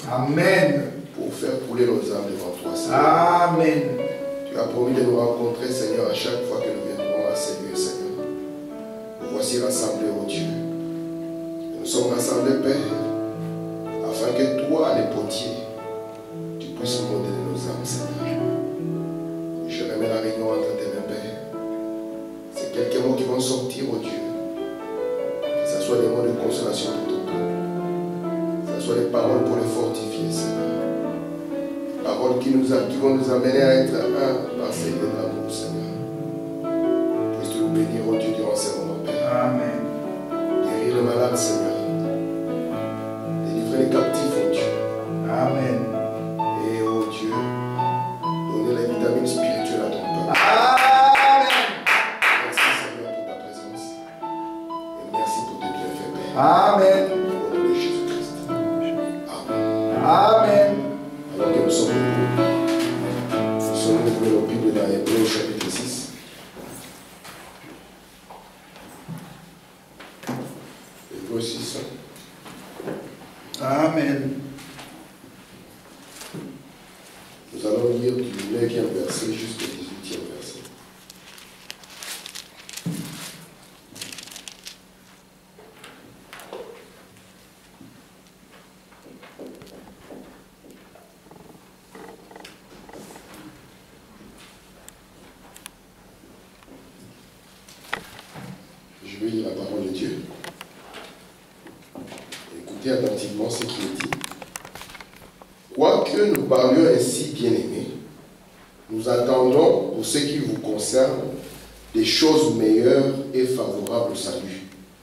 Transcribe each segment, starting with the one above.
Amen. Pour faire couler nos âmes devant toi, Seigneur. Amen. Tu as promis de nous rencontrer, Seigneur, à chaque fois que nous viendrons à ces lieux, Seigneur. Nous voici rassemblés, ô Dieu. Nous sommes rassemblés, Père, afin que toi, les potiers, tu puisses modeler nos âmes, Seigneur. Je remets la réunion entre tes mains, Père. C'est quelques mots qui vont sortir, ô Dieu. Que ce soit des mots de consolation pour ton peuple. Que ce soit des paroles pour le fortifier, Seigneur. Paroles qui vont nous amener à être un par ces lieux d'amour, Seigneur. Puisses-tu nous bénir, ô Dieu, durant ces moments, Père. Amen. Guérir les malades, Seigneur. Délivrer les captifs, ô Dieu. Amen. Et, ô Dieu, donner les vitamines spirituelles à ton peuple. Amen. Merci, Seigneur, pour ta présence. Et merci pour tes bienfaits, Père. Amen. Au nom de Jésus-Christ. Amen. Amen. Alors que nous sommes ouvrés nos Bibles dans Hébreux chapitre 6. Hébreux 6. Amen. Nous allons lire du 9e verset jusqu'au 18e verset. Je vais lire la parole de Dieu. Écoutez attentivement ce qui est dit. Quoique nous parlions ainsi, bien-aimés, nous attendons, pour ce qui vous concerne, des choses meilleures et favorables au salut.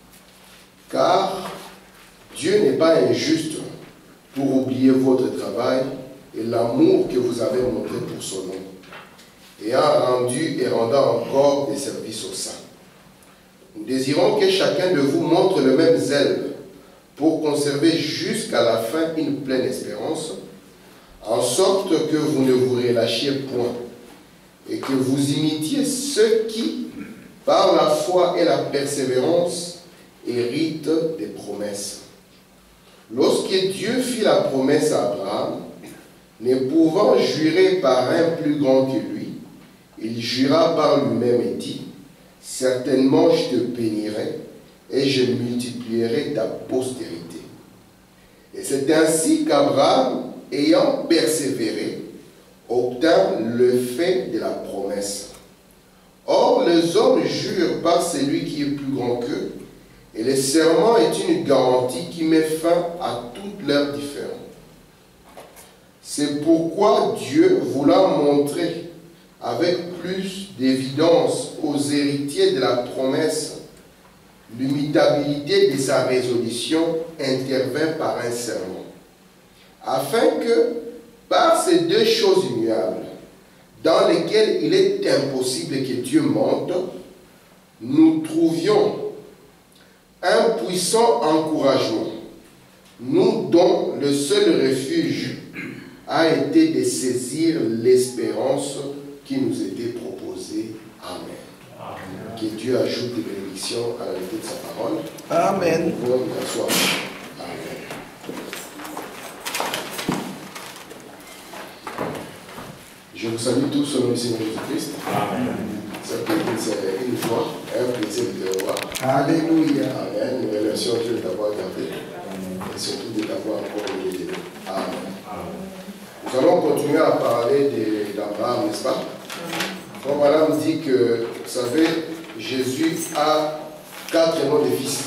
Car Dieu n'est pas injuste pour oublier votre travail et l'amour que vous avez montré pour son nom, ayant rendu et rendant encore des services aux saints. Nous désirons que chacun de vous montre le même zèle pour conserver jusqu'à la fin une pleine espérance, en sorte que vous ne vous relâchiez point, et que vous imitiez ceux qui, par la foi et la persévérance, héritent des promesses. Lorsque Dieu fit la promesse à Abraham, ne pouvant jurer par un plus grand que lui, il jura par lui-même et dit, « Certainement je te bénirai, et je multiplierai ta postérité. » Et c'est ainsi qu'Abraham, ayant persévéré, obtint le fait de la promesse. Or, les hommes jurent par celui qui est plus grand qu'eux, et le serment est une garantie qui met fin à toutes leurs différends. C'est pourquoi Dieu voulant montrer avec plus d'évidence aux héritiers de la promesse l'immutabilité de sa résolution, intervint par un serment, afin que, par ces deux choses immuables, dans lesquelles il est impossible que Dieu monte, nous trouvions un puissant encouragement, nous dont le seul refuge a été de saisir l'espérance qui nous était proposée. Amen. Amen. Que Dieu ajoute des bénédictions à la lecture de sa parole. Amen. Nous pouvons nous asseoir. Amen. Je vous salue tous au nom du Seigneur Jésus-Christ. Amen. C'est une joie, un plaisir de te revoir. Alléluia. Amen. Nous remercions Dieu de t'avoir gardé et surtout de t'avoir encore aidé. Amen. Nous allons continuer à parler d'Abraham, n'est-ce pas? Comme madame dit que, vous savez, Jésus a 4 noms de fils.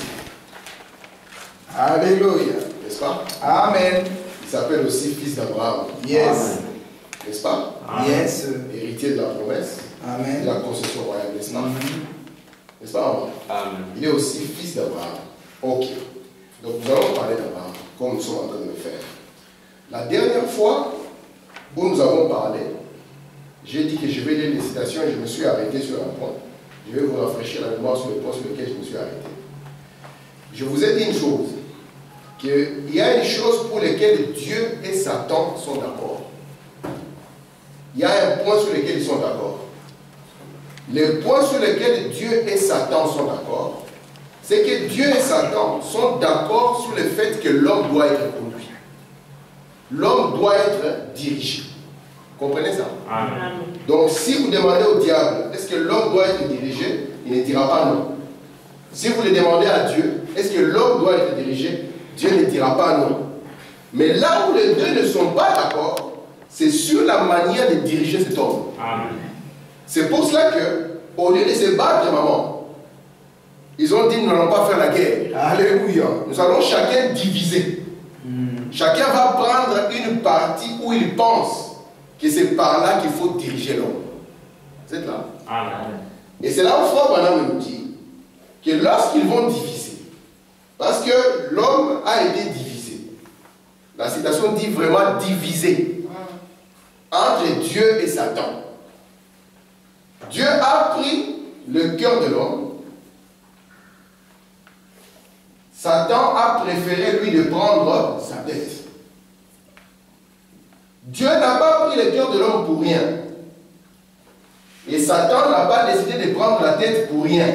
Alléluia. N'est-ce pas? Amen. Il s'appelle aussi fils d'Abraham. Yes. N'est-ce pas? Yes. Héritier de la promesse. Amen. De la concession royale, n'est-ce pas? N'est-ce pas? Amen. Il est aussi fils d'Abraham. Ok. Donc nous allons parler d'Abraham, comme nous sommes en train de le faire. La dernière fois où nous avons parlé, j'ai dit que je vais lire les citations et je me suis arrêté sur un point. Je vais vous rafraîchir la mémoire sur le point sur lequel je me suis arrêté. Je vous ai dit une chose, qu'il y a une chose pour laquelle Dieu et Satan sont d'accord. Il y a un point sur lequel ils sont d'accord. Le point sur lequel Dieu et Satan sont d'accord, c'est que Dieu et Satan sont d'accord sur le fait que l'homme doit être conduit. l'homme doit être dirigé. Comprenez ça? Amen. Donc si vous demandez au diable, est-ce que l'homme doit être dirigé? Il ne dira pas non. Si vous le demandez à Dieu, est-ce que l'homme doit être dirigé? Dieu ne dira pas non. Mais là où les deux ne sont pas d'accord, c'est sur la manière de diriger cet homme. Amen. C'est pour cela que, au lieu de se battre, maman, ils ont dit nous n'allons pas faire la guerre. Alléluia. Nous allons chacun diviser. Chacun va prendre une partie où il pense que c'est par là qu'il faut diriger l'homme. Vous êtes là? Amen. Et c'est là où Frère Branham nous dit que lorsqu'ils vont diviser, parce que l'homme a été divisé, la citation dit vraiment divisé entre Dieu et Satan. Dieu a pris le cœur de l'homme. Satan a préféré lui de prendre sa tête. Dieu n'a pas pris le cœur de l'homme pour rien. Et Satan n'a pas décidé de prendre la tête pour rien.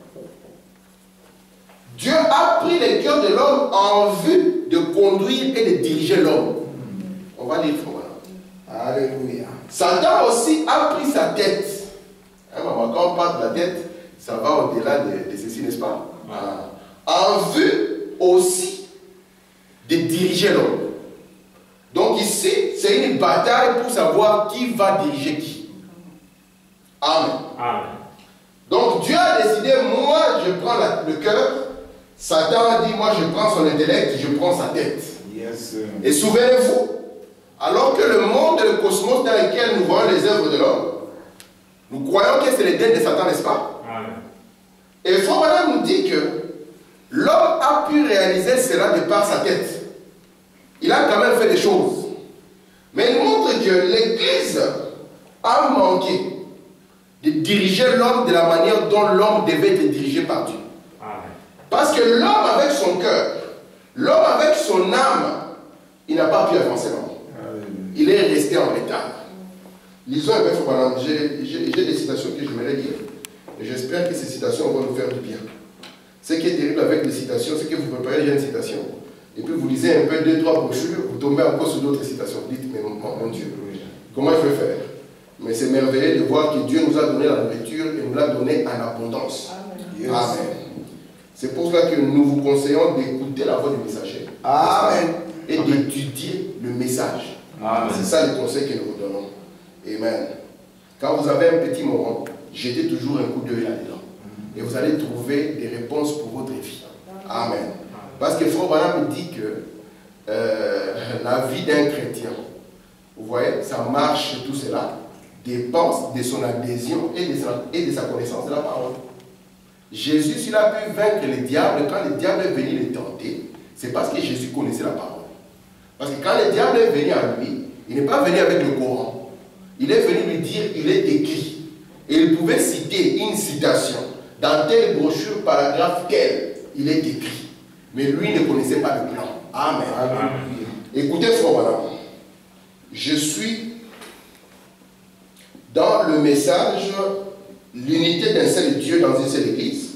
Dieu a pris le cœur de l'homme en vue de conduire et de diriger l'homme. On va lire voilà. Alléluia. Satan aussi a pris sa tête. Hein, maman, quand on parle de la tête, ça va au-delà de ceci, n'est-ce pas? En vue aussi de diriger l'homme. Donc ici, c'est une bataille pour savoir qui va diriger qui. Amen. Amen. Donc Dieu a décidé, moi je prends le cœur. Satan a dit, moi je prends son intellect, je prends sa tête. Yes. Et souvenez-vous, alors que le monde et le cosmos dans lequel nous voyons les œuvres de l'homme, nous croyons que c'est l'Éden de Satan, n'est-ce pas? Amen. Et Frère Branham nous dit que l'homme a pu réaliser cela de par sa tête. Il a quand même fait des choses. Mais il montre que l'Église a manqué de diriger l'homme de la manière dont l'homme devait être dirigé par Dieu. Amen. Parce que l'homme avec son cœur, l'homme avec son âme, il n'a pas pu avancer l'homme. Il est resté en état. Lisons un peu, Frère Branham. J'ai des citations que j'aimerais lire. Et j'espère que ces citations vont nous faire du bien. Ce qui est terrible avec les citations, c'est que vous préparez déjà une citation. Et puis vous lisez un peu 2-3 brochures, vous tombez encore sur d'autres citations. Vous dites, mais mon Dieu, comment je vais faire? Mais c'est merveilleux de voir que Dieu nous a donné la nourriture et nous l'a donné en abondance. Yes. Amen. C'est pour cela que nous vous conseillons d'écouter la voix du messager. Amen. Et d'étudier le message. Amen. C'est ça le conseil que nous vous donnons. Amen. Quand vous avez un petit moment, jetez toujours un coup d'œil là-dedans. Et vous allez trouver des réponses pour votre vie. Amen. Parce que Frère Branham dit que la vie d'un chrétien, vous voyez, sa marche, tout cela, dépend de son adhésion et de sa connaissance de la parole. Jésus, s'il a pu vaincre le diable, quand le diable est venu le tenter, c'est parce que Jésus connaissait la parole. Parce que quand le diable est venu à lui, il n'est pas venu avec le Coran. Il est venu lui dire, il est écrit. Et il pouvait citer une citation. Dans telle brochure, paragraphe tel, il est écrit. Mais lui ne connaissait pas le plan. Amen. Amen. Écoutez, Frère Branham. Je suis dans le message l'unité d'un seul Dieu dans une seule église.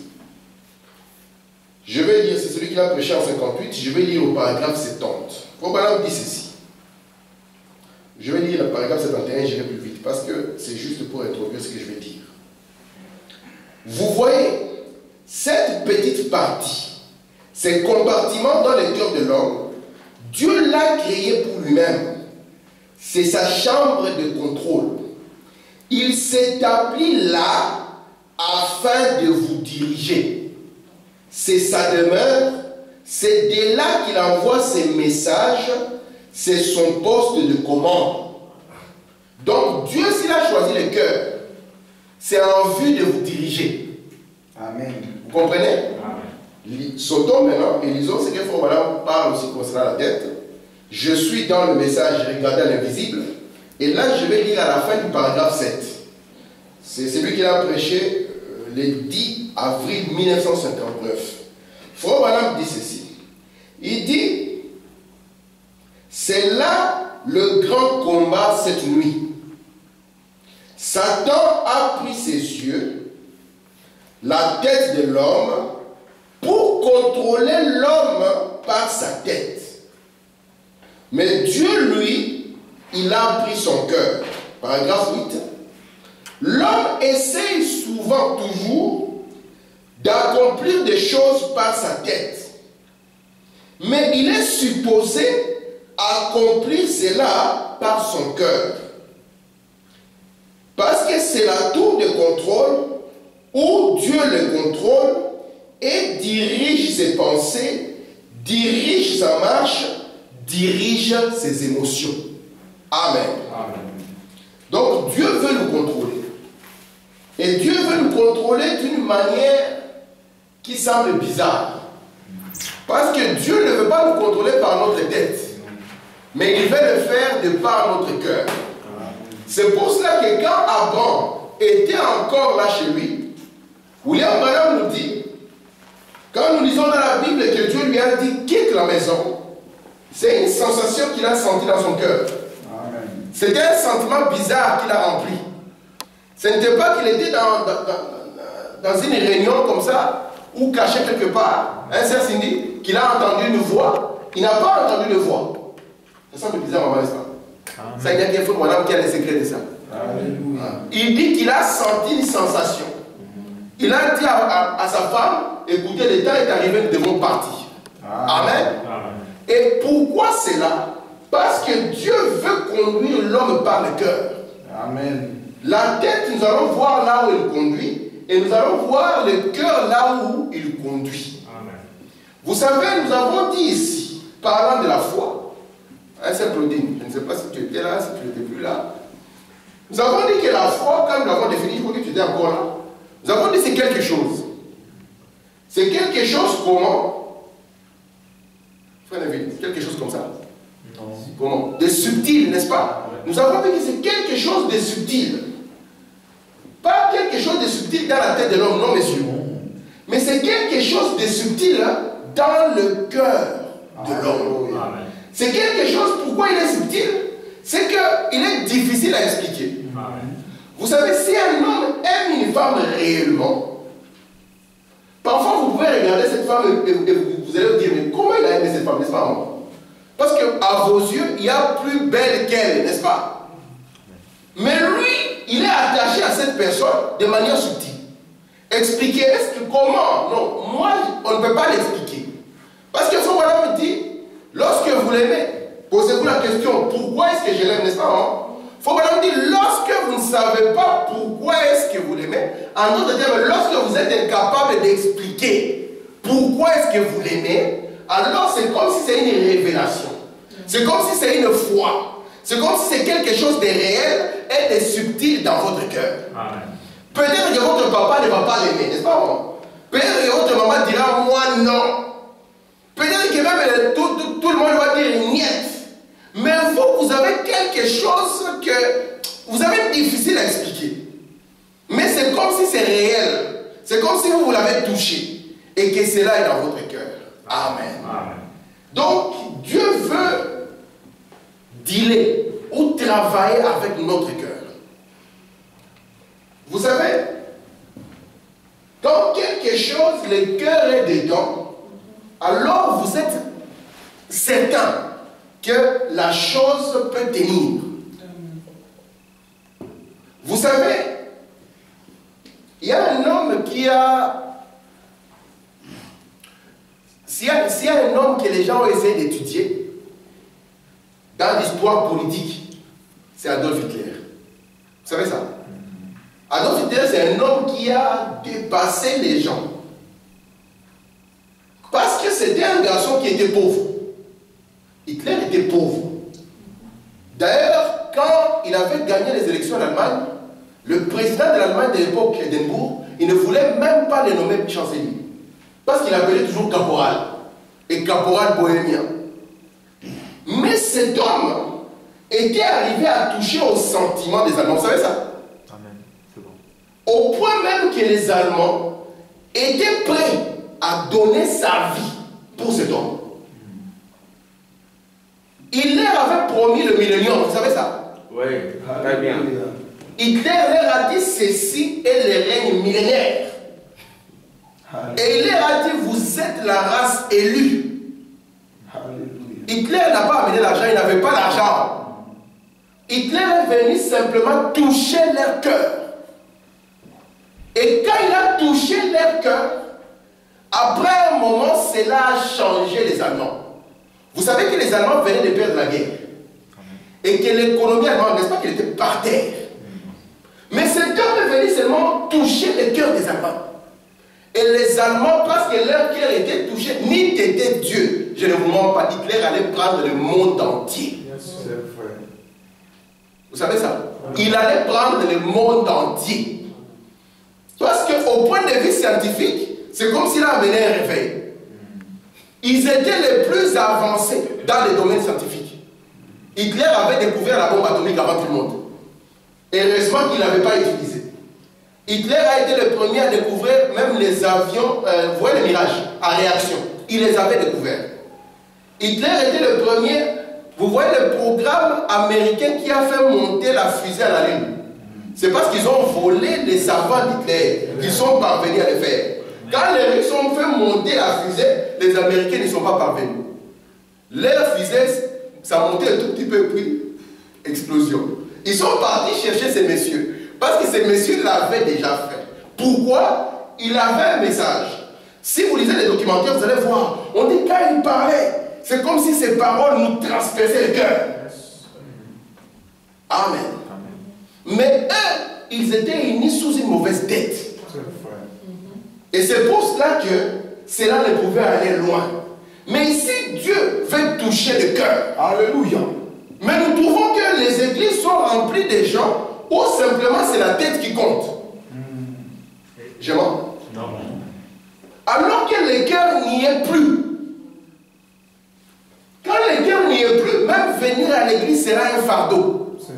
Je vais lire, c'est celui qui l'a prêché en 58, je vais lire au paragraphe 70. Frère Branham dit ceci. Je vais lire le paragraphe 71, j'irai plus vite, parce que c'est juste pour introduire ce que je vais dire. Vous voyez, cette petite partie, ces compartiments dans le cœur de l'homme, Dieu l'a créé pour lui-même. C'est sa chambre de contrôle. Il s'établit là afin de vous diriger. C'est sa demeure, c'est de là qu'il envoie ses messages, c'est son poste de commande. Donc Dieu, s'il a choisi le cœur, c'est en vue de vous diriger. Amen. Vous comprenez? Amen. Sautons maintenant et lisons ce que Frère Branham parle aussi concernant la tête. Je suis dans le message regardant l'invisible. Et là, je vais lire à la fin du paragraphe 7. C'est celui qui a prêché le 10 avril 1959. Frère Branham dit ceci. Il dit, c'est là le grand combat cette nuit. Satan a pris ses yeux, la tête de l'homme, pour contrôler l'homme par sa tête. Mais Dieu, lui, il a pris son cœur. Paragraphe 8. L'homme essaye souvent, toujours, d'accomplir des choses par sa tête. Mais il est supposé accomplir cela par son cœur. Parce que c'est la tour de contrôle où Dieu le contrôle et dirige ses pensées, dirige sa marche, dirige ses émotions. Amen. Amen. Donc Dieu veut nous contrôler. Et Dieu veut nous contrôler d'une manière qui semble bizarre. Parce que Dieu ne veut pas nous contrôler par notre tête, mais il veut le faire de par notre cœur. C'est pour cela que quand Abraham était encore là chez lui, William Branham nous dit, quand nous lisons dans la Bible que Dieu lui a dit quitte la maison, c'est une sensation qu'il a sentie dans son cœur. C'était un sentiment bizarre qu'il a rempli. Ce n'était pas qu'il était dans une réunion comme ça, ou caché quelque part, un cerf Cindy, qu'il a entendu une voix. Il n'a pas entendu de voix. Ça semble bizarre, maman, n'est-ce pas? Ça, il y a quelqu'un qui a les secrets de ça. Alléluia. Il dit qu'il a senti une sensation. Il a dit à sa femme, écoutez, le temps est arrivé, nous devons partir. Amen. Et pourquoi c'est là? Parce que Dieu veut conduire l'homme par le cœur. Amen. La tête, nous allons voir là où il conduit, et nous allons voir le cœur là où il conduit. Amen. Vous savez, nous avons dit ici, parlant de la foi, un simple digne, je ne sais pas si tu étais là, si tu n'étais plus là. Nous avons dit que la foi, comme nous l'avons défini, je crois que tu étais encore là, nous avons dit que c'est quelque chose. C'est quelque chose comment? Frère David, quelque chose comme ça. Non. Comment? De subtil, n'est-ce pas? Nous avons dit que c'est quelque chose de subtil. Pas quelque chose de subtil dans la tête de l'homme, non, messieurs. Mais c'est quelque chose de subtil dans le cœur de l'homme. C'est quelque chose, pourquoi il est subtil? C'est qu'il est difficile à expliquer. Amen. Vous savez, si un homme aime une femme réellement, parfois vous pouvez regarder cette femme et vous allez vous dire, mais comment il a aimé cette femme, n'est-ce pas? Parce qu'à vos yeux, il y a plus belle qu'elle, n'est-ce pas? Mais lui, il est attaché à cette personne de manière subtile. Expliquer, est-ce que comment? Non, moi, on ne peut pas l'expliquer. Parce que son madame me dit, lorsque vous l'aimez, posez-vous la question, pourquoi est-ce que je l'aime, n'est-ce pas? Faut madame dire, lorsque vous ne savez pas pourquoi est-ce que vous l'aimez, en d'autres termes, lorsque vous êtes incapable d'expliquer pourquoi est-ce que vous l'aimez, alors c'est comme si c'est une révélation. C'est comme si c'est une foi. C'est comme si c'est quelque chose de réel et de subtil dans votre cœur. Peut-être que votre papa ne va pas l'aimer, n'est-ce pas? Peut-être que votre maman dira, moi non. Peut-être que même tout le monde va dire niet. Mais vous avez quelque chose que vous avez difficile à expliquer. Mais c'est comme si c'est réel. C'est comme si vous l'avez touché. Et que cela est dans votre cœur. Amen. Amen. Donc, Dieu veut dealer ou travailler avec notre cœur. Vous savez, quand quelque chose, le cœur est dedans, alors vous êtes certain que la chose peut tenir. Vous savez, il y a un homme qui a... S'il y a un homme que les gens ont essayé d'étudier dans l'histoire politique, c'est Adolf Hitler. Vous savez ça? Adolf Hitler, c'est un homme qui a dépassé les gens. Parce que c'était un garçon qui était pauvre. Hitler était pauvre. D'ailleurs, quand il avait gagné les élections en Allemagne, le président de l'Allemagne de l'époque, Hindenburg, il ne voulait même pas le nommer chancelier. Parce qu'il appelait toujours caporal. Et caporal bohémien. Mais cet homme était arrivé à toucher aux sentiments des Allemands. Vous savez ça? Amen. C'est bon. Au point même que les Allemands étaient prêts à donner sa vie pour cet homme. Il leur avait promis le millénium, vous savez ça? Oui, très bien. Hitler leur a dit ceci est le règne millénaire. Et il leur a dit vous êtes la race élue. Alléluia. Hitler n'a pas amené l'argent, il n'avait pas l'argent. Hitler est venu simplement toucher leur cœur. Et quand il a touché leur cœur, après un moment, cela a changé les Allemands. Vous savez que les Allemands venaient de perdre la guerre. Et que l'économie allemande, n'est-ce pas qu'elle était par terre. Mais cet homme est venu seulement toucher le cœur des Allemands. Et les Allemands, parce que leur cœur était touché, ni t'était Dieu, je ne vous mens pas, Hitler allait prendre le monde entier. Vous savez ça? Il allait prendre le monde entier. Parce qu'au point de vue scientifique, c'est comme s'il a amené un réveil. Ils étaient les plus avancés dans les domaines scientifiques. Hitler avait découvert la bombe atomique avant tout le monde. Heureusement qu'il ne l'avait pas utilisée. Hitler a été le premier à découvrir même les avions, vous voyez les mirages, à réaction. Il les avait découverts. Hitler était le premier, vous voyez le programme américain qui a fait monter la fusée à la Lune. C'est parce qu'ils ont volé les savants d'Hitler qu'ils sont parvenus à le faire. Quand les Russes ont fait monter la fusée, les Américains ne sont pas parvenus. Leur fusée, ça montait un tout petit peu, puis explosion. Ils sont partis chercher ces messieurs, parce que ces messieurs l'avaient déjà fait. Pourquoi? Il avait un message. Si vous lisez les documentaires, vous allez voir, on dit quand il parlait, c'est comme si ses paroles nous transperçaient le cœur. Amen. Mais eux, ils étaient unis sous une mauvaise tête. Et c'est pour cela que cela ne pouvait aller loin. Mais ici, Dieu veut toucher le cœur. Alléluia. Mais nous trouvons que les églises sont remplies de gens où simplement c'est la tête qui compte. Je mens? Non. Alors que le cœur n'y est plus. Quand le cœur n'y est plus, même venir à l'église sera un fardeau.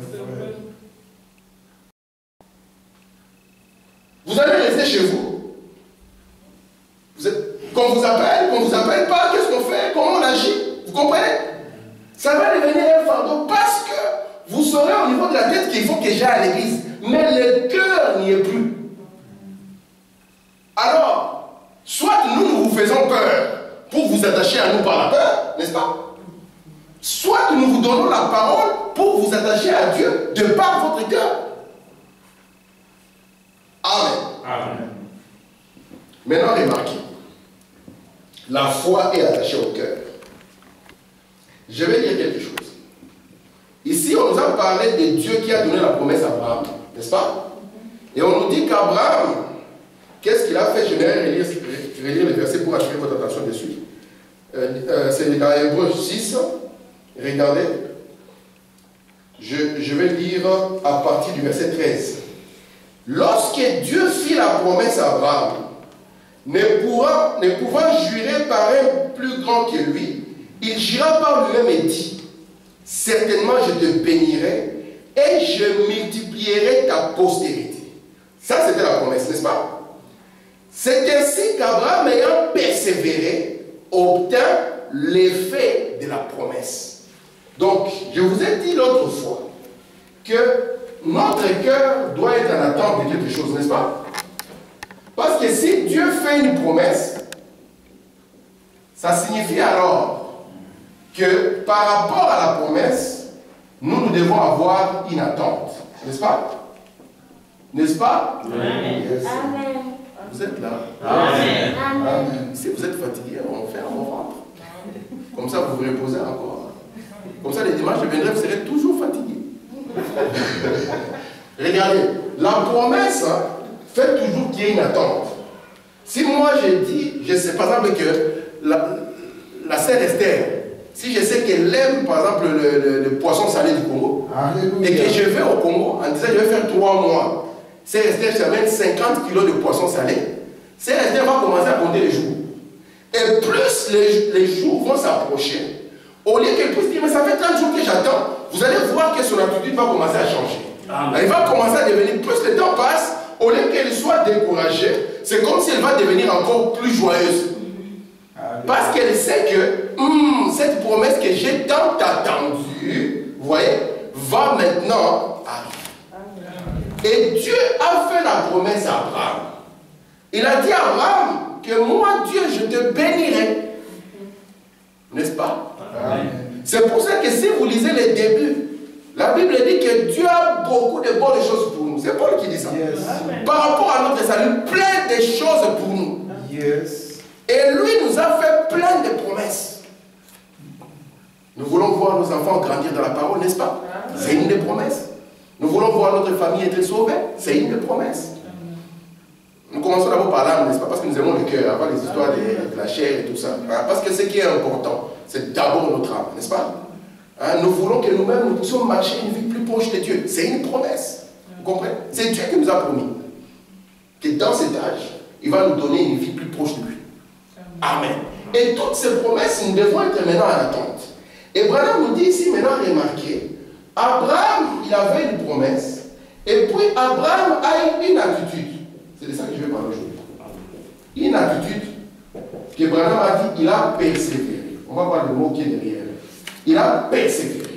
Vous allez rester chez vous. Qu'on vous appelle pas, qu'est-ce qu'on fait, comment on agit, vous comprenez? Ça va devenir un fardeau parce que vous saurez au niveau de la tête qu'il faut que j'aille à l'église. Mais le cœur n'y est plus. Alors, soit nous vous faisons peur pour vous attacher à nous par la peur, n'est-ce pas? Soit nous vous donnons la parole pour vous attacher à Dieu de par votre cœur. Amen. Amen. Maintenant, remarquez. La foi est attachée au cœur. Je vais dire quelque chose. Ici, on nous a parlé de Dieu qui a donné la promesse à Abraham, n'est-ce pas? Et on nous dit qu'Abraham, qu'est-ce qu'il a fait? Je vais relire le verset pour attirer votre attention dessus. C'est dans Hébreux 6. Regardez. Je vais lire à partir du verset 13. Lorsque Dieu fit la promesse à Abraham, ne pouvant jurer par un plus grand que lui, il jura par lui-même et dit, certainement je te bénirai et je multiplierai ta postérité. Ça c'était la promesse, n'est-ce pas? C'est ainsi qu'Abraham, ayant persévéré, obtint l'effet de la promesse. Donc, je vous ai dit l'autre fois que notre cœur doit être en attente de quelque chose, n'est-ce pas? Parce que si Dieu fait une promesse, ça signifie alors que par rapport à la promesse, nous devons avoir une attente. N'est-ce pas? N'est-ce pas? Amen. Yes. Amen. Vous êtes là? Amen. Amen. Si vous êtes fatigué, on fait un ventre. Comme ça, vous vous reposez encore. Comme ça, les dimanches, je viendrai, vous serez toujours fatigué. Regardez, la promesse fait toujours qu'il y ait une attente. Si moi je dis, je sais par exemple que la sœur Esther, si je sais qu'elle aime par exemple le poisson salé du Congo, Alléluia, et que je vais au Congo en disant je vais faire 3 mois, sœur Esther j'amène 50 kilos de poisson salé, sœur Esther va commencer à compter les jours. Et plus les jours vont s'approcher, au lieu qu'elle puisse dire mais ça fait 30 jours que j'attends, vous allez voir que son attitude va commencer à changer. Amen. Elle va commencer à devenir, plus le temps passe, au lieu qu'elle soit découragée, c'est comme si elle va devenir encore plus joyeuse. Parce qu'elle sait que cette promesse que j'ai tant attendue, vous voyez, va maintenant arriver. Et Dieu a fait la promesse à Abraham. Il a dit à Abraham que moi, Dieu, je te bénirai. N'est-ce pas? Amen. C'est pour ça que si vous lisez les débuts, la Bible dit que Dieu a beaucoup de bonnes choses pour nous. C'est Paul qui dit ça. Yes. Par rapport à notre salut, plein de choses pour nous. Yes. Et lui nous a fait plein de promesses. Nous voulons voir nos enfants grandir dans la parole, n'est-ce pas? C'est une des promesses. Nous voulons voir notre famille être sauvée. C'est une des promesses. Nous commençons d'abord par l'âme, n'est-ce pas? Parce que nous aimons le cœur, avant les histoires de la chair et tout ça. Parce que ce qui est important, c'est d'abord notre âme, n'est-ce pas? Nous voulons que nous-mêmes, nous puissions marcher une vie plus proche de Dieu. C'est une promesse. Vous comprenez? C'est Dieu qui nous a promis que dans cet âge, il va nous donner une vie plus proche de lui. Amen. Et toutes ces promesses, nous devons être maintenant en attente. Et Branham nous dit ici, maintenant, remarquez, Abraham, il avait une promesse, et puis Abraham a eu une attitude. C'est de ça que je vais parler aujourd'hui. Une attitude que Branham a dit, il a persévéré. On va voir le mot qui est derrière. Il a persévéré.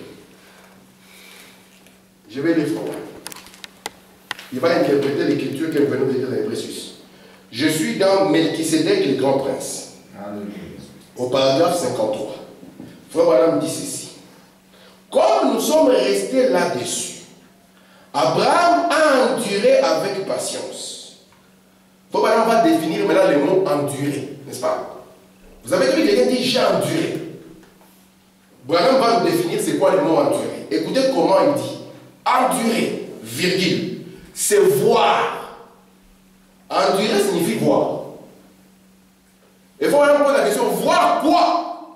Je vais lire forward. Il va interpréter l'écriture que nous venons de lire dans Hébreux. Je suis dans Melchisédek, le grand prince. Alléluia. Au paragraphe 53. Frère Branham dit ceci. Comme nous sommes restés là-dessus, Abraham a enduré avec patience. Frère Branham va définir maintenant le mot endurer, n'est-ce pas? Vous avez vu quelqu'un dit j'ai enduré. Branham va nous définir c'est quoi le mot endurer. Écoutez comment il dit. Endurer, virgule, c'est voir. Endurer signifie voir. Il faut même poser la question, voir quoi?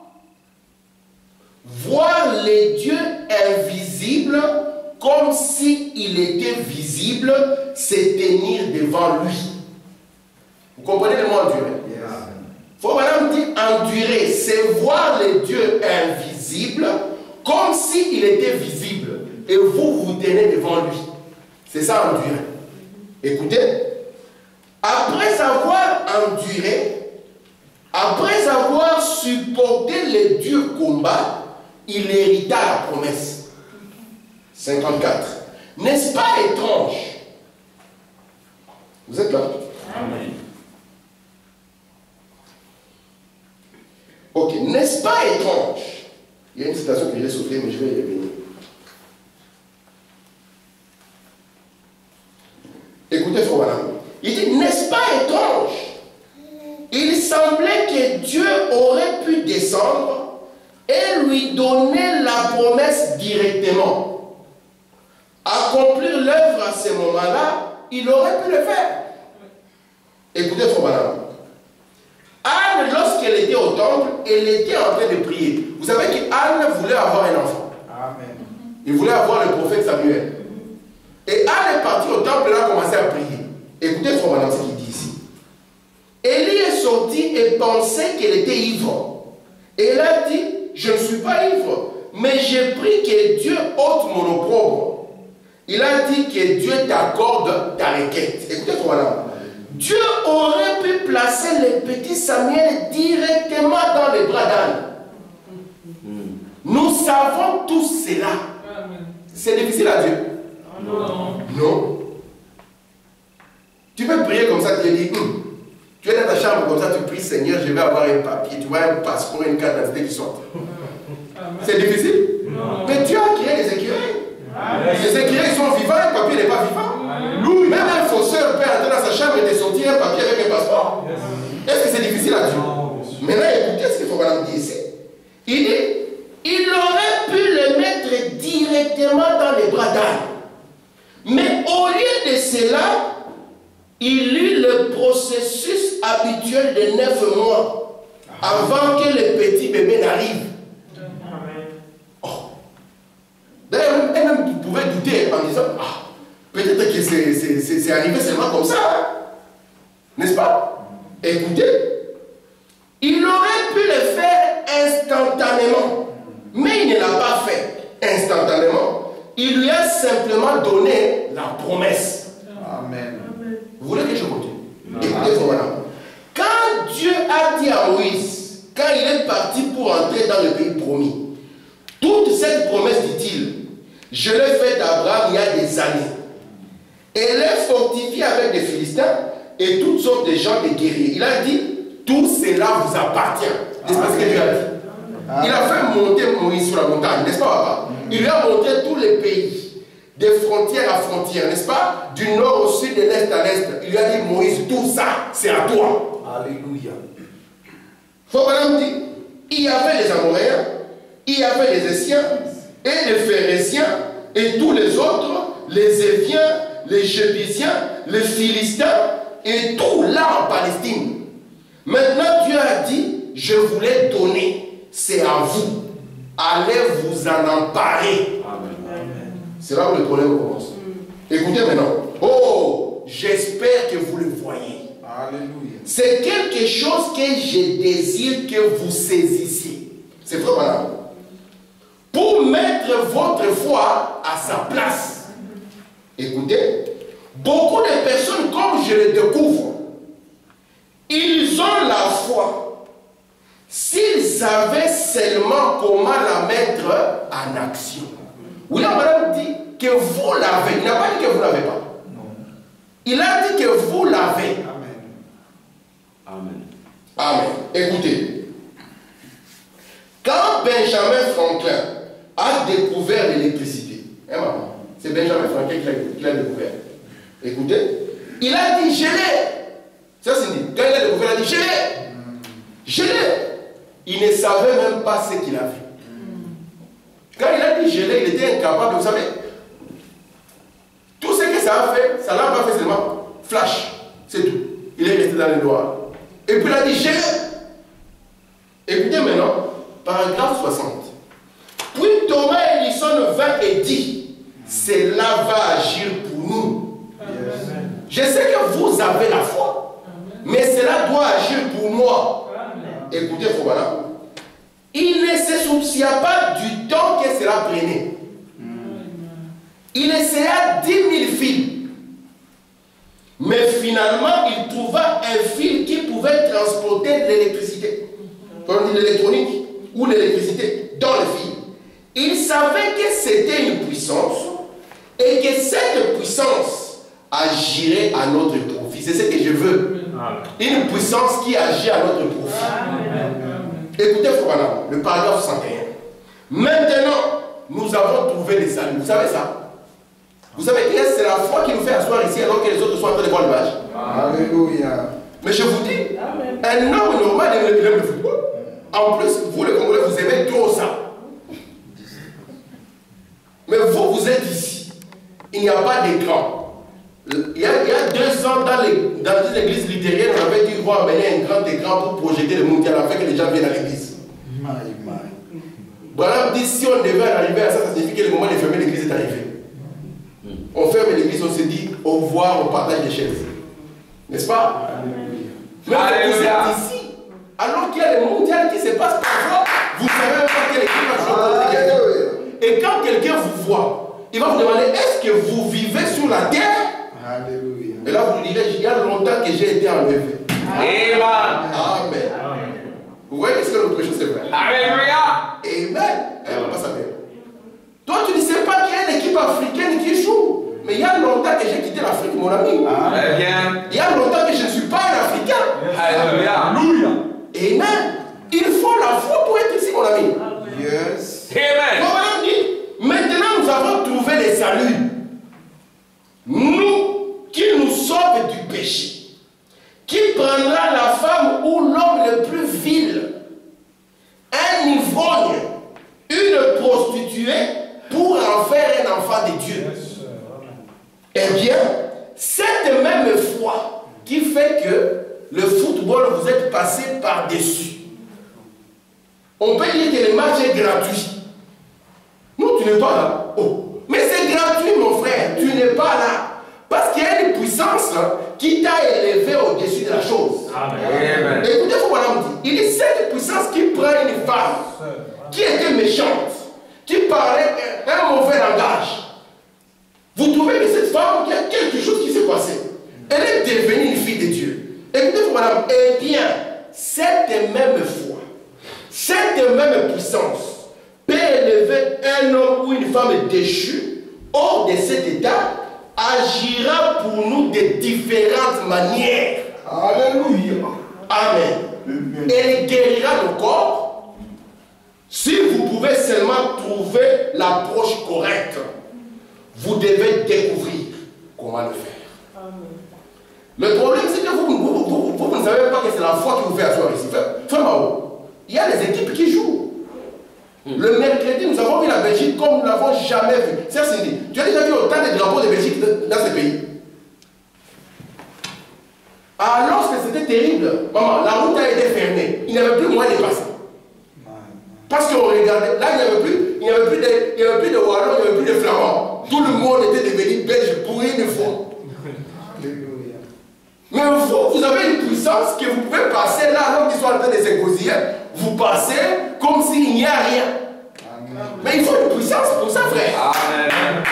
Voir les dieux invisibles comme s'il était visible, c'est tenir devant lui. Vous comprenez le mot endurer? Yes. Faut madame dire endurer, c'est voir les dieux invisibles comme s'il était visible. Et vous vous tenez devant lui. C'est ça endurer. Écoutez, après avoir enduré, après avoir supporté les durs combats, il hérita la promesse. 54. N'est-ce pas étrange? Vous êtes là? Amen. Ok, n'est-ce pas étrange? Il y a une citation que j'ai sautée, mais je vais y revenir. Écoutez, frère Branham. Il dit, n'est-ce pas étrange? Il semblait que Dieu aurait pu descendre et lui donner la promesse directement. Accomplir l'œuvre à ce moment-là, il aurait pu le faire. Écoutez, frère Branham. Anne, lorsqu'elle était au temple, elle était en train de prier. Vous savez qu'Anne voulait avoir un enfant. Amen. Il voulait avoir le prophète Samuel. Et Anne est partie au temple et elle a commencé à prier. Écoutez, frère Branham, ce qu'il dit ici. Élie est sortie et pensait qu'elle était ivre. Et elle a dit, je ne suis pas ivre, mais j'ai pris que Dieu ôte mon opprobre. Il a dit que Dieu t'accorde ta requête. Écoutez, frère Branham. Dieu aurait pu placer le petit Samuel directement dans les bras d'Anne. Nous savons tous cela. C'est difficile à Dieu. Non. Tu peux prier comme ça, tu te dis, tu es dans ta chambre comme ça, tu pries, Seigneur, je vais avoir un papier, tu vois un passeport, une carte d'identité qui sort. C'est difficile. Mais Dieu a créé les écureuils. Les écureuils sont vivants, le papier n'est pas vivant. Même un fausseur peut entrer dans sa chambre et te sortir un papier avec un passeport. Est-ce que c'est difficile à Dieu? Maintenant, écoutez ce qu'il faut dire ici. Il dit, il aurait pu le mettre directement dans les bras d'Anne. Mais au lieu de cela, il eut le processus habituel de 9 mois avant que le petit bébé n'arrive. Oh. D'ailleurs, elle-même pouvait douter en disant, ah, peut-être que c'est arrivé seulement comme ça. Hein? N'est-ce pas? Écoutez, il aurait pu le faire instantanément, mais il ne l'a pas fait instantanément. Il lui a simplement donné la promesse. Amen. Vous voulez que je continue? Écoutez, voilà. Quand Dieu a dit à Moïse, quand il est parti pour entrer dans le pays promis, toute cette promesse, dit-il, je l'ai faite à Abraham il y a des années. Elle est fortifiée avec des Philistins et toutes sortes de gens, des guerriers. Il a dit, tout cela vous appartient. C'est ce que Dieu a dit. Il a fait monter Moïse sur la montagne, n'est-ce pas, papa? Il lui a montré tous les pays, de frontière à frontière, n'est-ce pas? Du nord au sud, de l'est à l'est. Il lui a dit, Moïse, tout ça, c'est à toi. Alléluia. Faut madame dit, il y avait les Amoréens, il y avait les Essiens, et les Phérésiens, et tous les autres, les Éviens, les Jébusiens, les Philistins, et tout là en Palestine. Maintenant, Dieu a dit, je vous l'ai donné, c'est à vous. Allez vous en emparer. C'est là où le problème commence. Écoutez maintenant. Oh, j'espère que vous le voyez. Alléluia. C'est quelque chose que je désire que vous saisissiez. C'est vrai, madame. Pour mettre votre foi à sa place. Écoutez, beaucoup de personnes, comme je le découvre, ils ont la foi. S'ils savaient seulement comment la mettre en action. Oui, la madame dit que vous l'avez. Il n'a pas dit que vous ne l'avez pas. Non. Il a dit que vous l'avez. Amen. Amen. Amen. Écoutez. Quand Benjamin Franklin a découvert l'électricité, hein, maman, c'est Benjamin Franklin qui l'a découvert. Écoutez, il a dit, je l'ai. Ça c'est dit. Quand il a découvert, il a dit, je l'ai. Je l'ai. Il ne savait même pas ce qu'il avait. Quand il a dit je l'ai, il était incapable, vous savez, tout ce que ça a fait, ça l'a pas fait seulement flash, c'est tout. Il est resté dans le noir. Et puis il a dit je l'ai. Écoutez maintenant, paragraphe 60. Puis Thomas Ellison vint et dit, cela va agir pour nous. Yes. Je sais que vous avez la foi, mais cela doit agir pour moi. Écoutez, Fobana. Il ne se soucia pas du temps que cela prenait. Il essaya 10 000 fils. Mais finalement, il trouva un fil qui pouvait transporter l'électricité. Comme dit l'électronique ou l'électricité dans le fil. Il savait que c'était une puissance et que cette puissance agirait à notre profit. C'est ce que je veux. Une puissance qui agit à notre profit. Écoutez, Fobana, le paragraphe 61. Maintenant, nous avons trouvé les saluts. Vous savez ça? Vous savez que c'est la foi qui nous fait asseoir ici alors que les autres sont en train de voir le match. Alléluia. Mais je vous dis, un homme normal aime le football. En plus, vous les Congolais, vous aimez trop ça. Mais vous, vous êtes ici. Il n'y a pas d'écran. Il y a 2 ans, dans une église luthérienne, on avait dit qu'on va amener un grand écran pour projeter le mondial afin que les gens viennent à l'église. Voilà, dit si on devait arriver à ça, ça signifie que le moment de fermer l'église est arrivé. On ferme l'église, on se dit au revoir, on partage les chaises. N'est-ce pas? Mais vous êtes ici, alors qu'il y a le mondial qui se passe parfois, vous savez même pas quelle équipe va jouer contre quelqu'un. Et quand quelqu'un vous voit, il va vous demander, est-ce que vous vivez sur la terre? Alléluia. Et là, vous lui direz, il y a longtemps que j'ai été enlevé. Amen. Amen. Vous voyez ce que notre chose c'est vrai? Alléluia. Amen. On passe à bien. Toi, tu ne sais pas qu'il y a une équipe africaine qui joue. Mais il y a longtemps que j'ai quitté l'Afrique, mon ami. Très bien. Il y a longtemps que je ne suis pas un Africain. Alléluia. Amen. Il faut la foi pour être ici, mon ami. Yes. Amen. Mon dit, maintenant nous avons trouvé le salut. Nous, qui nous sauve du péché. Qui prendra la femme ou l'homme le plus vil, un ivrogne, une prostituée, pour en faire un enfant de Dieu. Eh bien, cette même foi qui fait que le football vous êtes passé par-dessus. On peut dire que le match est gratuit. Non, tu n'es pas là. Oh. Mais c'est gratuit, mon frère. Tu n'es pas là. Parce qu'il y a une puissance qui t'a élevé au-dessus de la chose. Amen. Écoutez ce qu'on m'a dit. Il dit cette puissance qui prend une femme qui était méchante, qui parlait un mauvais langage. Vous trouvez que cette femme, il y a quelque chose qui s'est passé. Elle est devenue une fille de Dieu. Écoutez, madame, eh bien, cette même foi, cette même puissance peut élever un homme ou une femme déchue hors de cet état, agira pour nous de différentes manières. Alléluia. Amen. Elle guérira nos corps, Si vous pouvez seulement trouver l'approche correcte, vous devez découvrir comment le faire. Amen. Le problème, c'est que vous ne savez pas que c'est la foi qui vous fait asseoir ici. Frère Mao, il y a des équipes qui jouent. Le mercredi, nous avons vu la Belgique comme nous ne l'avons jamais vu. C'est Cindy, tu as déjà vu autant de drapeaux de Belgique dans ce pays? Alors que c'était terrible, maman, la route a été fermée. Il n'y avait plus moyen de passer. Parce qu'on regardait, là il n'y avait plus de Wallons, il n'y avait plus de Flamands. Tout le monde était devenu belge pour une fois. Mais vous avez une puissance que vous pouvez passer là alors qu'ils sont en train de s'égosiller. Vous passez comme s'il n'y a rien. Amen. Mais il faut une puissance pour ça, frère. Amen.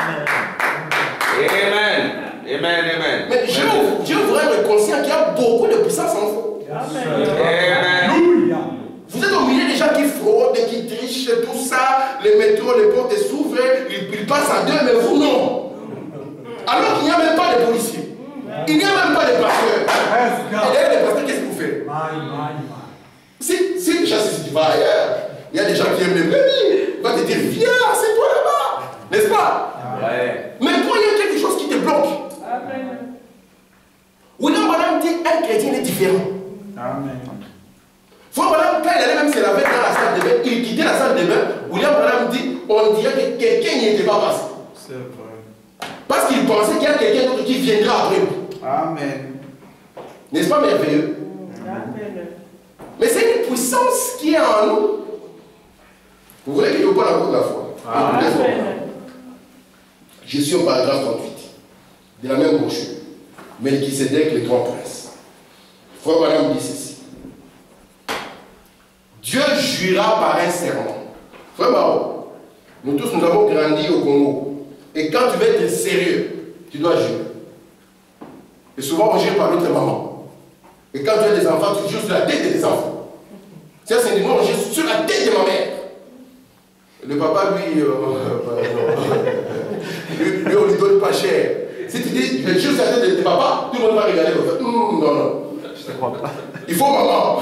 Amen. Amen. Amen. Mais Dieu voudrait être conscient qu'il y a beaucoup de puissance en vous. Amen. Vous êtes au milieu des gens qui fraudent, qui trichent, tout ça. Les métros, les portes s'ouvrent, ils passent à deux, mais vous non. Alors qu'il n'y a même pas de policiers. Il n'y a même pas de pasteurs. Et d'ailleurs, les pasteurs, qu'est-ce que vous faites? Si déjà si tu vas ailleurs, il y a des gens qui aiment les bébés. Il va te dire, viens, c'est toi là-bas. N'est-ce pas? Ouais. Mais toi, il y a quelque chose qui te bloque. William Branham dit, un chrétien est différent. Amen. Frère Branham, quand il allait même se laver dans la salle de bain, il quittait la salle de bain. William Branham dit, on dirait que quelqu'un n'y était pas passé. C'est vrai. Parce qu'il pensait qu'il y a quelqu'un d'autre qui viendra après lui. Amen. N'est-ce pas merveilleux? Amen. Mais c'est une puissance qui est en nous. Vous voulez que je vous parle encore de la foi? Amen. Je suis au paragraphe 38 de la même brochure. Melchisédek, le grand prince. Frère Branham dit ceci. Dieu jura par un serment. Frère Mao, nous tous nous avons grandi au Congo. Et quand tu veux être sérieux, tu dois jurer. Et souvent on jure par notre maman. Et quand tu as des enfants, tu jures sur la tête des enfants. C'est un moi, on jure sur la tête de ma mère. Le papa, lui, lui, on lui donne pas cher. Si tu dis, je jure sur la tête de papa, tout le monde va regarder. Non. Je te crois pas. Il faut maman.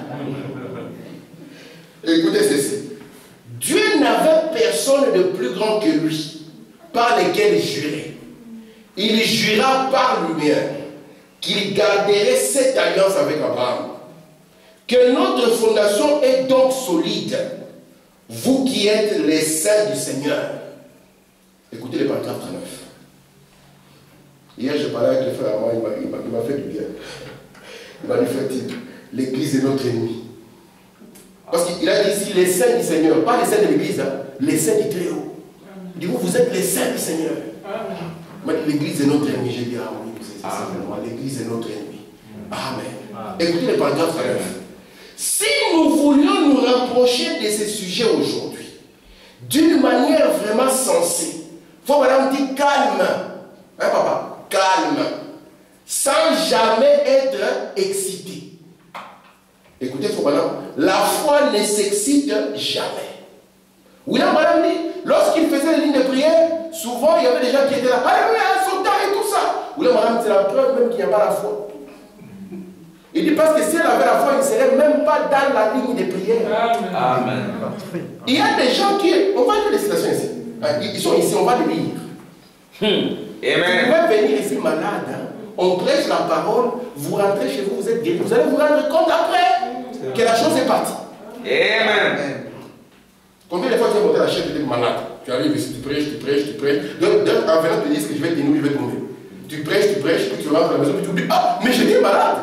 Écoutez ceci. Dieu n'avait personne de plus grand que lui, par lequel il jurait. Il jura par lui-même qu'il garderait cette alliance avec Abraham. Que notre fondation est donc solide, vous qui êtes les saints du Seigneur. Écoutez le paragraphe 39. Hier, je parlais avec le frère Armand, il m'a fait du bien. Il m'a dit, frère, l'église est notre ennemi. Parce qu'il a dit ici les saints du Seigneur, pas les saints de l'église, hein, les saints du Très-Haut. Il dit, vous êtes les saints du Seigneur. L'église est notre ennemi. J'ai dit, ah oui, c'est vraiment, l'église est notre ennemi. Amen. Écoutez le paragraphe 39. Si nous voulions nous rapprocher de ces sujets aujourd'hui, d'une manière vraiment sensée, il faut madame dire calme. Hein, papa? Calme. Sans jamais être excité. Écoutez, il faut madame, la foi ne s'excite jamais. William Branham dit, lorsqu'il faisait les lignes de prière, souvent il y avait des gens qui étaient là, alléluia, sautant et tout ça. William Branham, c'est la preuve même qu'il n'y a pas la foi. Il dit parce que si elle avait la foi, il ne serait même pas dans la ligne de prière. Amen. Il y a des gens qui, on va lire les citations ici. Ils sont ici, on va les lire. Amen. Vous pouvez venir ici malade, hein? On prêche la parole, vous rentrez chez vous, vous êtes guéri. Vous allez vous rendre compte après que la chose est partie. Amen. Combien de fois tu as monté la chaise et tu es malade? Tu arrives ici, tu prêches. Donc, en venant te dire que je vais tenir, je vais tomber. Tu prêches, puis tu rentres à la maison, puis tu oublies, ah, mais j'étais malade.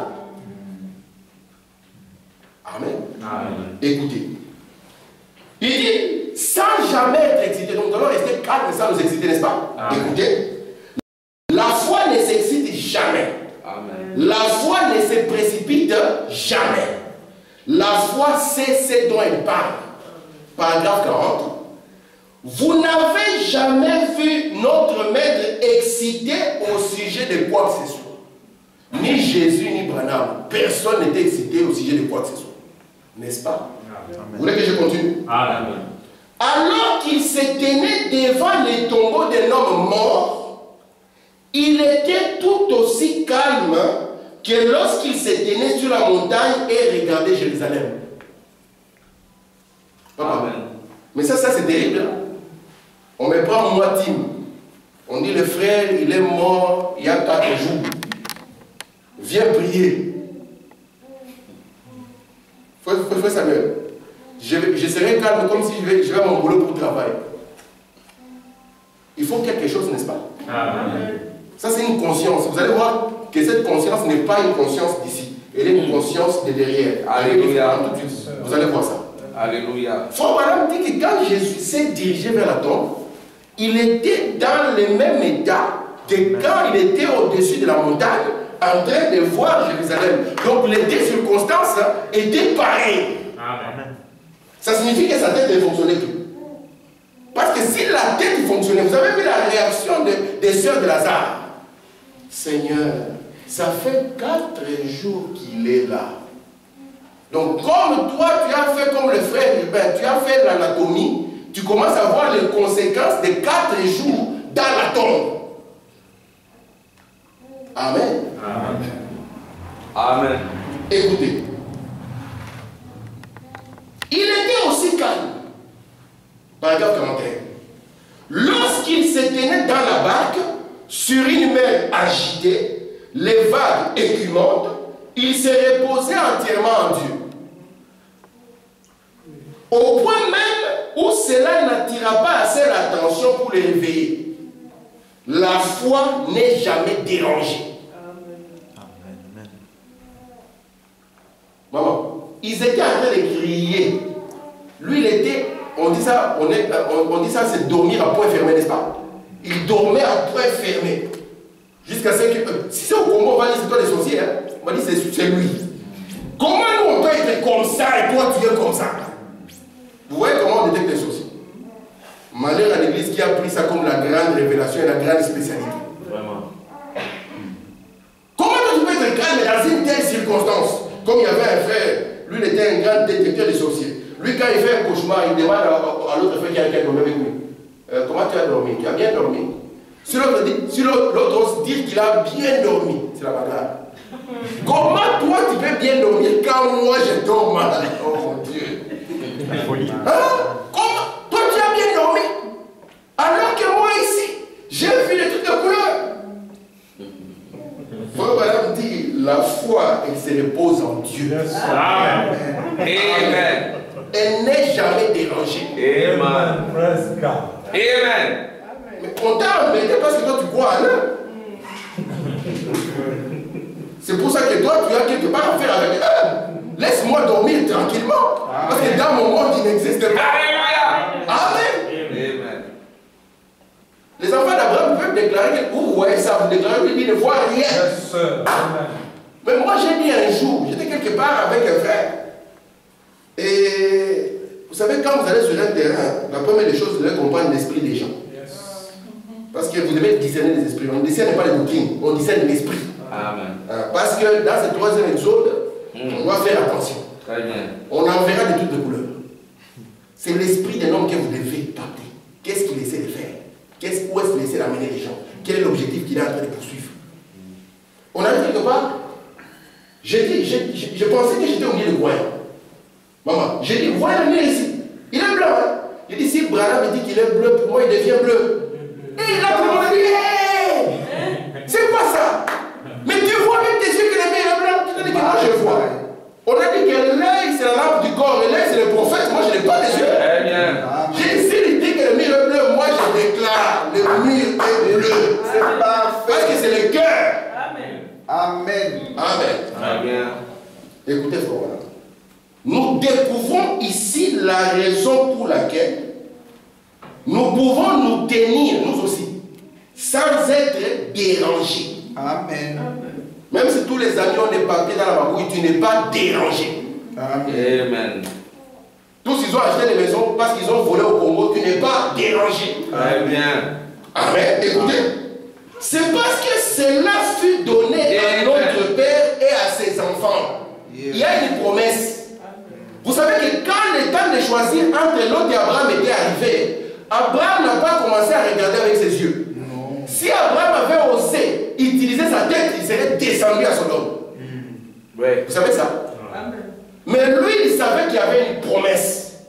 Amen. Amen. Écoutez. Il dit, sans jamais être excité, donc nous allons rester calmes sans nous exciter, n'est-ce pas? Amen. Écoutez. La foi ne s'excite jamais. Amen. La foi ne se précipite jamais. La foi sait ce dont elle parle. Paragraphe 40. Vous n'avez jamais vu notre maître excité au sujet de quoi que ce soit. Ni Jésus, ni Branham. Personne n'était excité au sujet de quoi que ce soit. N'est-ce pas? Amen. Vous voulez que je continue? Amen. Alors qu'il se tenait devant les tombeaux d'un homme mort, il était tout aussi calme que lorsqu'il se tenait sur la montagne et regardait Jérusalem. Amen. Mais ça c'est terrible. Hein? On me prend moi, Tim. On dit le frère, il est mort il y a 4 jours. Viens prier. Frère Samuel, je serai calme comme si je vais à mon boulot pour travailler. Il faut quelque chose, n'est-ce pas? Amen. Ça c'est une conscience. Vous allez voir que cette conscience n'est pas une conscience d'ici. Elle est une conscience de derrière. Alléluia. Vous allez voir ça. Alléluia. Frère Branham dit que quand Jésus s'est dirigé vers la tombe, il était dans le même état que quand il était au-dessus de la montagne en train de voir Jérusalem. Donc les deux circonstances étaient pareilles. Amen. Ça signifie que sa tête ne fonctionnait plus. Parce que si la tête fonctionnait, vous avez vu la réaction des sœurs de Lazare. Seigneur, ça fait 4 jours qu'il est là. Donc comme toi tu as fait comme le frère Hubert, tu as fait l'anatomie, tu commences à voir les conséquences des 4 jours dans la tombe. Amen. Amen. Amen. Écoutez. Il était aussi calme. Paragraphe 41. Lorsqu'il se tenait dans la barque, sur une mer agitée, les vagues écumantes, il se reposait entièrement en Dieu. Au point même où cela n'attira pas assez l'attention pour les réveiller. La foi n'est jamais dérangée. Amen. Maman, ils étaient en train de crier. Lui, il était, on dit ça, c'est dormir à point fermé, n'est-ce pas? Il dormait à point fermé. Jusqu'à ce que, si c'est au Congo, on va dire c'est toi les sorciers, hein? On va dire c'est lui. Comment nous on peut être comme ça et toi tu es comme ça? Vous voyez comment on détecte les sorciers? Malheur à l'église qui a pris ça comme la grande révélation et la grande spécialité. Vraiment. Comment tu peux être calme dans une telle circonstance? Comme il y avait un frère, lui il était un grand détecteur des sorciers. Lui quand il fait un cauchemar, il demande à l'autre frère qui a dormi avec lui. Comment tu as dormi? Tu as bien dormi? Si l'autre ose dire qu'il a bien dormi, c'est la bagarre. Comment toi tu peux bien dormir quand moi je dors mal? Oh mon Dieu. Hein? Comment? Toi tu as bien dormi? Alors que moi ici, j'ai vu de toutes les couleurs. Frère Branham dit, la foi, elle se repose en Dieu. Amen. Amen. Elle n'est jamais dérangée. Amen. Amen. Mais on t'a embêté parce que toi tu crois en eux. C'est pour ça que toi tu as quelque part à faire avec eux. Laisse-moi dormir tranquillement. Parce que dans mon monde il n'existe pas. Alléluia. Amen. Amen. Les enfants d'Abraham peuvent déclarer que vous voyez ça, vous déclarez qu'ils ne voient rien. Mais moi j'ai dit un jour, j'étais quelque part avec un frère. Et vous savez, quand vous allez sur un terrain, la première des choses, vous devez comprendre l'esprit des gens. Parce que vous devez discerner les esprits. On ne discerne pas les doctrines, on discerne l'esprit. Amen. Parce que dans ce 3e exode, on doit faire attention. Très bien. On en verra de toutes les couleurs. C'est l'esprit d'un homme que vous devez capter. Qu'est-ce qu'il essaie de faire? Où est-ce qu'il essaie d'amener les gens? Quel est l'objectif qu'il est en train de poursuivre? On arrive quelque part. Je pensais que j'étais au milieu de croyants. Maman, j'ai dit, voilà le nez ici. Il est blanc. Hein? Il dit, si Branham me dit qu'il est bleu, pour moi il devient bleu. Et il a tout le monde dit, hey! C'est quoi ça? Mais tu vois avec tes yeux que le nez est blanc. Tu te dis que moi je vois. On a dit que l'œil c'est la lampe du corps et l'œil c'est le prophète. Moi je n'ai pas les yeux. Très bien. J'ai essayé de dire que le mur est bleu. Moi je déclare, le mur est bleu. C'est parfait. Parce que c'est le cœur. Amen. Amen. Très bien. Écoutez, frère. Nous découvrons ici la raison pour laquelle nous pouvons nous tenir, nous aussi, sans être dérangés. Amen. Même si tous les amis ont des papiers dans la magouille, tu n'es pas dérangé. Amen. Amen. Tous ils ont acheté des maisons parce qu'ils ont volé au Congo, tu n'es pas dérangé. Très bien. Amen. Écoutez, c'est parce que cela fut donné à notre Père et à ses enfants. Il y a une promesse. Vous savez que quand le temps de choisir entre Lot et Abraham était arrivé, Abraham n'a pas commencé à regarder avec ses yeux. Non. Si Abraham avait osé utiliser sa tête, il serait descendu à Sodome. Oui. Vous savez ça? Mais lui, il savait qu'il y avait une promesse.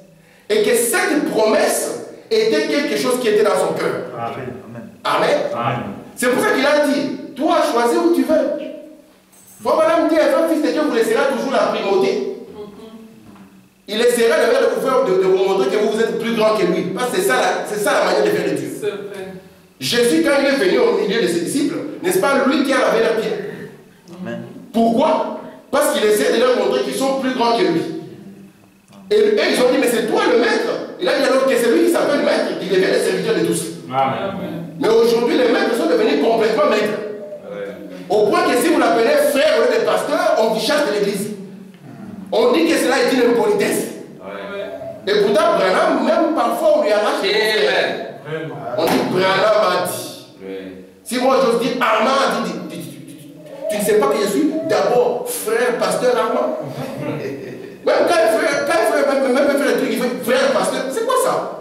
Et que cette promesse était quelque chose qui était dans son cœur. Amen. Amen. Amen. C'est pour ça qu'il a dit, toi, choisis où tu veux. Faut madame dire, fils de Dieu vous laissera toujours la primauté. Il essaiera de vous montrer que vous êtes plus grand que lui. Parce que c'est ça la manière de faire de Dieu. Jésus, quand il est venu au milieu de ses disciples, n'est-ce pas lui qui a lavé leurs pieds? Amen. Pourquoi? Parce qu'il essaie de leur montrer qu'ils sont plus grands que lui. Et eux, ils ont dit, mais c'est toi le maître. Il a dit alors que c'est lui qui s'appelle maître, qui devient le serviteur de tous. Amen. Mais aujourd'hui, les maîtres sont devenus complètement maîtres. Au point que si vous l'appelez frère ou le pasteur, on vous chasse de l'église. On dit que cela est une impolitesse. Et pourtant, Branham, même parfois, on lui arrache les frères. On dit, Branham a dit. Si moi j'ose dire Armand, tu ne sais pas que je suis d'abord frère pasteur Armand. Même quand il fait le truc, il fait frère pasteur. C'est quoi ça?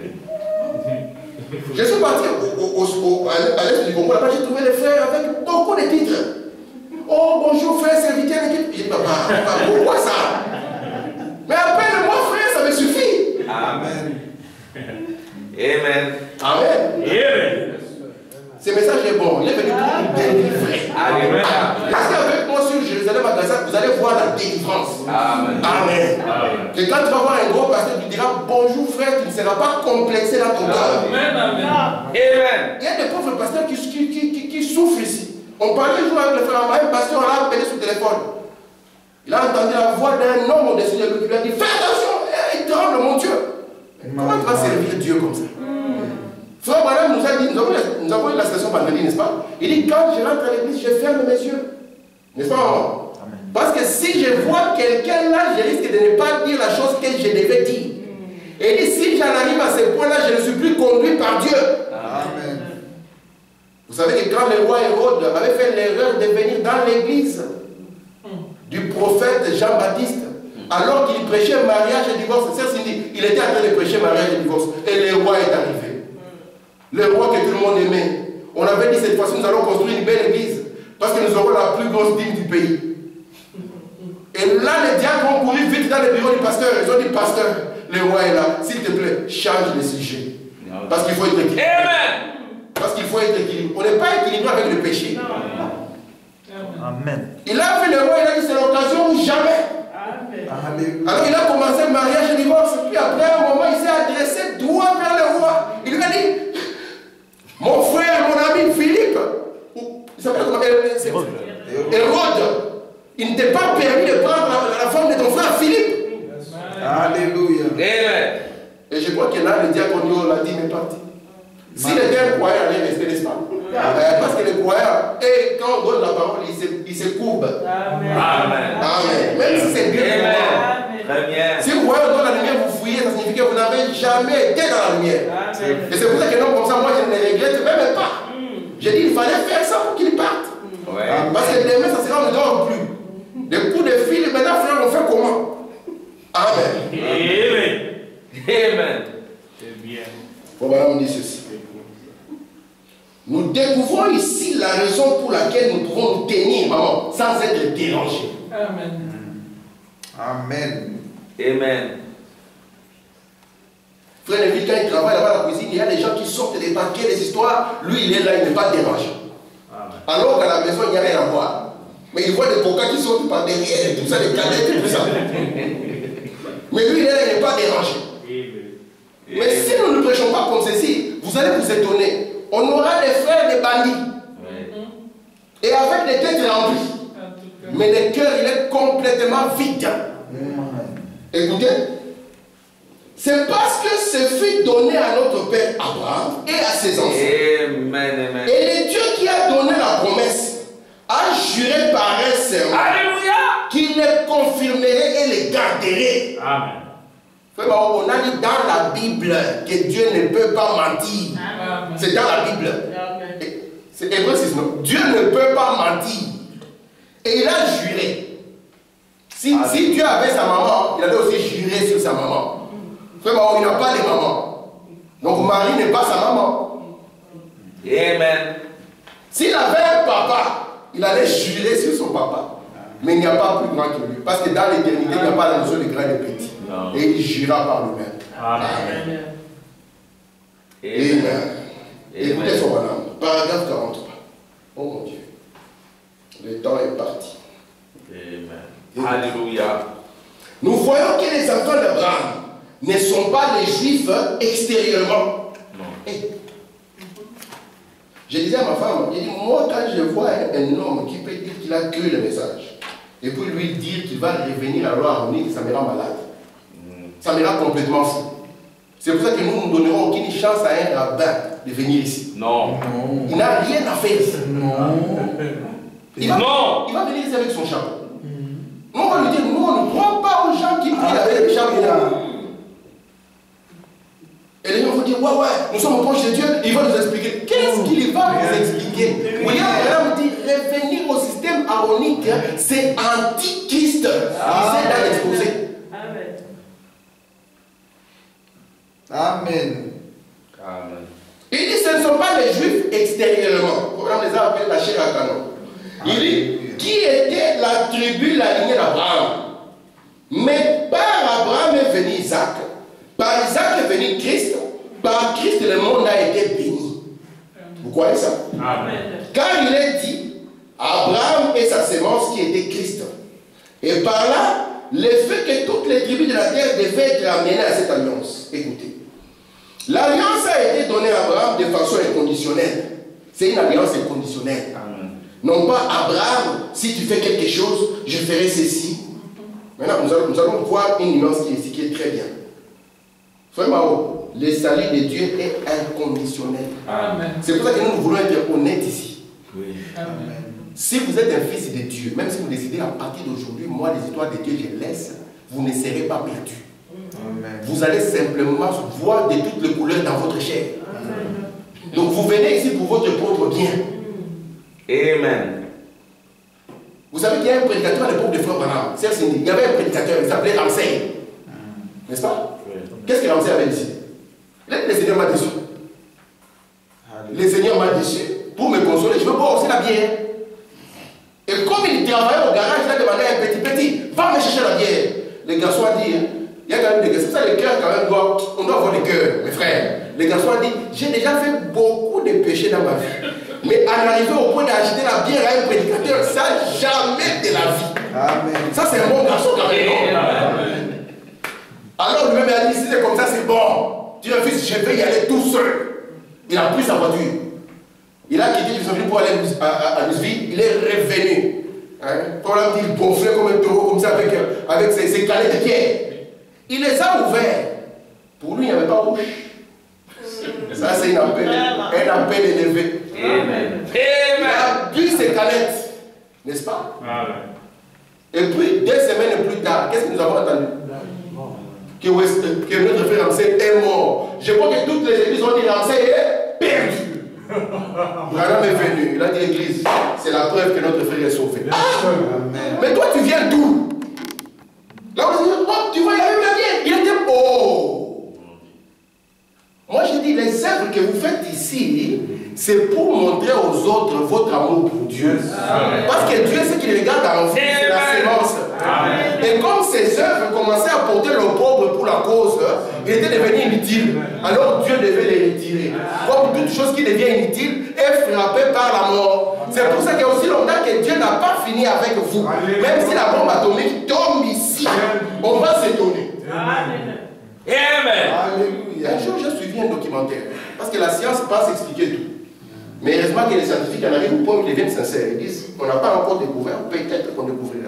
Je suis parti à l'est du Congo, là-bas, j'ai trouvé des frères avec beaucoup de titres. Oh, bonjour frère, serviteur d'équipe. Je dis, pourquoi ça? Mais appelle-moi frère, ça me suffit. Amen. Amen. Amen. Amen. Ce message est bon, il est venu pour délivrer. Amen. Restez avec moi sur Jérusalem à Gaza, vous allez voir la délivrance. Amen. Amen. Et quand tu vas voir un gros pasteur, tu diras bonjour frère, tu ne seras pas complexé dans ton cœur. Amen. Il y a des pauvres pasteurs qui souffrent ici. On parlait un jour avec le frère Amaï, un pasteur l'a appelé sur le téléphone. Il a entendu la voix d'un homme au-dessus de lui qui lui a dit fais attention, il tremble mon Dieu. Comment tu vas servir Dieu comme ça? Frère Madame nous a dit, nous avons eu la station vendredi, n'est-ce pas? Il dit quand je rentre à l'église, je ferme mes yeux. N'est-ce pas, maman? Parce que si je vois quelqu'un là, je risque de ne pas dire la chose que je devais dire. Et il dit si j'en arrive à ce point-là, je ne suis plus conduit par Dieu. Amen. Vous savez que quand le roi Hérode avait fait l'erreur de venir dans l'église du prophète Jean-Baptiste, alors qu'il prêchait mariage et divorce, c'est Cindy, il était en train de prêcher mariage et divorce, et le roi est arrivé. Le roi que tout le monde aimait. On avait dit cette fois-ci, nous allons construire une belle église, parce que nous aurons la plus grosse dîme du pays. Et là, les diacres ont couru vite dans le bureau du pasteur. Ils ont dit, pasteur, le roi est là, s'il te plaît, change de sujet. Parce qu'il faut être équilibré. Parce qu'il faut être équilibré. On n'est pas équilibré avec le péché. Amen. Il a vu le roi, il a dit, c'est l'occasion ou jamais. Amen. Alors il a commencé le mariage et divorce. Puis après un moment, il s'est adressé droit vers le roi. Il lui a dit, mon frère, mon ami Philippe, il s'appelle comment? Hérode. Il ne t'est pas permis de prendre la femme de ton frère Philippe. Alléluia. Amen. Et je crois que là, le diacre l'a dit, mais parti. S'il était un croyant, il allait rester, n'est-ce pas? Parce que les croyants, et quand on donne la parole, il se courbe. Amen. Amen. Même si c'est bien. Amen. Très bien. Si vous voyez dans la lumière, vous fouillez, ça signifie que vous n'avez jamais été dans la lumière. Et c'est pour ça que non, comme ça, moi, je ne les regrette même pas. J'ai dit, il fallait faire ça pour qu'ils partent. Ouais. Parce que demain, ça sera, on ne dort plus. Des coups de fil, maintenant, frère, on fait comment? Amen. Amen. Amen. C'est bien. Bon, voilà, on dit ceci. Nous découvrons ici la raison pour laquelle nous pouvons nous tenir, maman, sans être dérangés. Amen. Amen. Frère Lévi, quand il travaille là-bas à la cuisine, il y a des gens qui sortent des paquets, des histoires. Lui, il est là, il n'est pas dérangé. Alors qu'à la maison, il n'y a rien à voir. Mais il voit des coca qui sortent par derrière et tout ça, des canettes et tout ça. Mais lui, il est là, il n'est pas dérangé. Mais si nous ne prêchons pas comme ceci, vous allez vous étonner. On aura des frères des bandits. Et avec des têtes remplies. Mais le cœur, il est complètement vide. Écoutez. C'est parce que ce fut donné à notre père Abraham et à ses enfants. Amen. Amen. Et le Dieu qui a donné la promesse a juré par un serment qu'il les confirmerait et les garderait. Amen. On a dit dans la Bible que Dieu ne peut pas mentir. C'est dans la Bible. C'est Hébreu 6, non? Dieu ne peut pas mentir. Et il a juré. Si Dieu avait sa maman, il allait aussi jurer sur sa maman. Frère, il n'a pas de maman. Donc Marie n'est pas sa maman. Amen. S'il avait un papa, il allait jurer sur son papa. Mais il n'y a pas plus grand que lui. Parce que dans l'éternité, il n'y a pas la notion de grand et de petit. Non. Et il jura par lui-même. Amen. Amen. Écoutez Amen. son bonhomme. Paragraphe 43. Oh mon Dieu. Le temps est parti. Amen. Alléluia. Nous voyons que les enfants d'Abraham ne sont pas les juifs extérieurement. Non. Hey. Je disais à ma femme, j'ai dit, moi quand je vois un homme qui peut dire qu'il a cru le message, et puis lui dire qu'il va revenir à la loi harmonique, ça me rend malade. Ça me rend complètement fou. C'est pour ça que nous ne donnerons aucune chance à un rabbin de venir ici. Non. Il n'a rien à faire ici. Il va, Non. il va venir ici avec son chapeau. Nous, on va lui dire, nous, on ne croit pas aux gens qui prient avec les chapeaux. Et les gens vont dire, ouais, nous sommes proches de Dieu, il va nous expliquer. Qu'est-ce qu'il va nous expliquer? William Branham dit, revenir au système harmonique, c'est antichrist. Il sait dans l'exposé. Amen. Amen. Il dit, ce ne sont pas les juifs extérieurement. On les a appelés la chair à canon. Il dit, qui était la tribu, la lignée d'Abraham? Mais par Abraham est venu Isaac. Par Isaac est venu Christ. Par Christ, le monde a été béni. Vous croyez ça? Amen. Car il est dit, Abraham et sa sémence qui était Christ. Et par là, le fait que toutes les tribus de la terre devaient être amenées à cette alliance. Écoutez, l'alliance a été donnée à Abraham de façon inconditionnelle. C'est une alliance inconditionnelle. Amen. Non pas Abraham, si tu fais quelque chose, je ferai ceci. Maintenant, nous allons voir une nuance qui est ici, qui est très bien. Frère Mao, le salut de Dieu est inconditionnel. Amen. C'est pour ça que nous voulons être honnêtes ici. Oui. Amen. Si vous êtes un fils de Dieu, même si vous décidez à partir d'aujourd'hui, moi, les histoires de Dieu, je laisse, vous ne serez pas perdus. Amen. Vous allez simplement voir de toutes les couleurs dans votre chair. Donc vous venez ici pour votre propre bien. Amen. Vous savez qu'il y a un prédicateur à l'époque de Frère Branham. Il y avait un prédicateur, il s'appelait Ramsey. N'est-ce pas? Oui. Qu'est-ce que Ramsey avait dit? Il a dit, le Seigneur m'a déçu. Le Seigneur m'a déçu. Pour me consoler, je veux boire aussi la bière. Et comme il travaillait au garage, il a demandé à un petit, va me chercher la bière. Le garçon a dit, il y a quand même des garçons. C'est ça, le cœur, quand même, on doit avoir le cœur, mes frères. Le garçon a dit, j'ai déjà fait beaucoup de péchés dans ma vie. Mais en arrivant au point d'acheter la bière à un prédicateur, ça, jamais de la vie. Amen. Ça, c'est un bon garçon quand même. Amen. Alors lui-même a dit, si c'est comme ça, c'est bon. Tu es fils, je vais y aller tout seul. Il a pris sa voiture. Il a quitté les familles pour aller à Louisville. Il est revenu. Pour là, il gonflait comme un taureau, comme ça, avec ses calets de pierre. Il les a ouverts. Pour lui, il n'y avait pas rouge. Ça, c'est un appel élevé. Amen. Il Amen. a bu ses canettes. N'est-ce pas? Amen. Et puis, 2 semaines plus tard, qu'est-ce que nous avons entendu? Que notre frère Ramsey est mort. Je crois que toutes les églises ont dit Ramsey est perdu. Branham est venu. Il a dit l'église, c'est la preuve que notre frère est sauvé. Amen. Mais toi, tu viens d'où? Là, on dit, oh, tu vois, il a eu la bière. Il était oh. Moi, je dis, les œuvres que vous faites ici, c'est pour montrer aux autres votre amour pour Dieu. Amen. Parce que Dieu, ce qu'il regarde en vous, c'est la sémence. Amen. Et comme ces œuvres commençaient à porter le pauvre pour la cause, il était devenu inutile. Alors Dieu devait les retirer. Comme toute chose qui devient inutile est frappée par la mort. C'est pour ça qu'il y a aussi longtemps que Dieu n'a pas fini avec vous. Même si la bombe atomique tombe ici, on va s'étonner. Amen. Amen. Alléluia. Un jour, j'ai suivi un documentaire. Parce que la science passe expliquer tout. Mais heureusement que les scientifiques en arrivent au point où ils deviennent sincères. Ils disent, on n'a pas encore découvert, peut-être qu'on découvrira.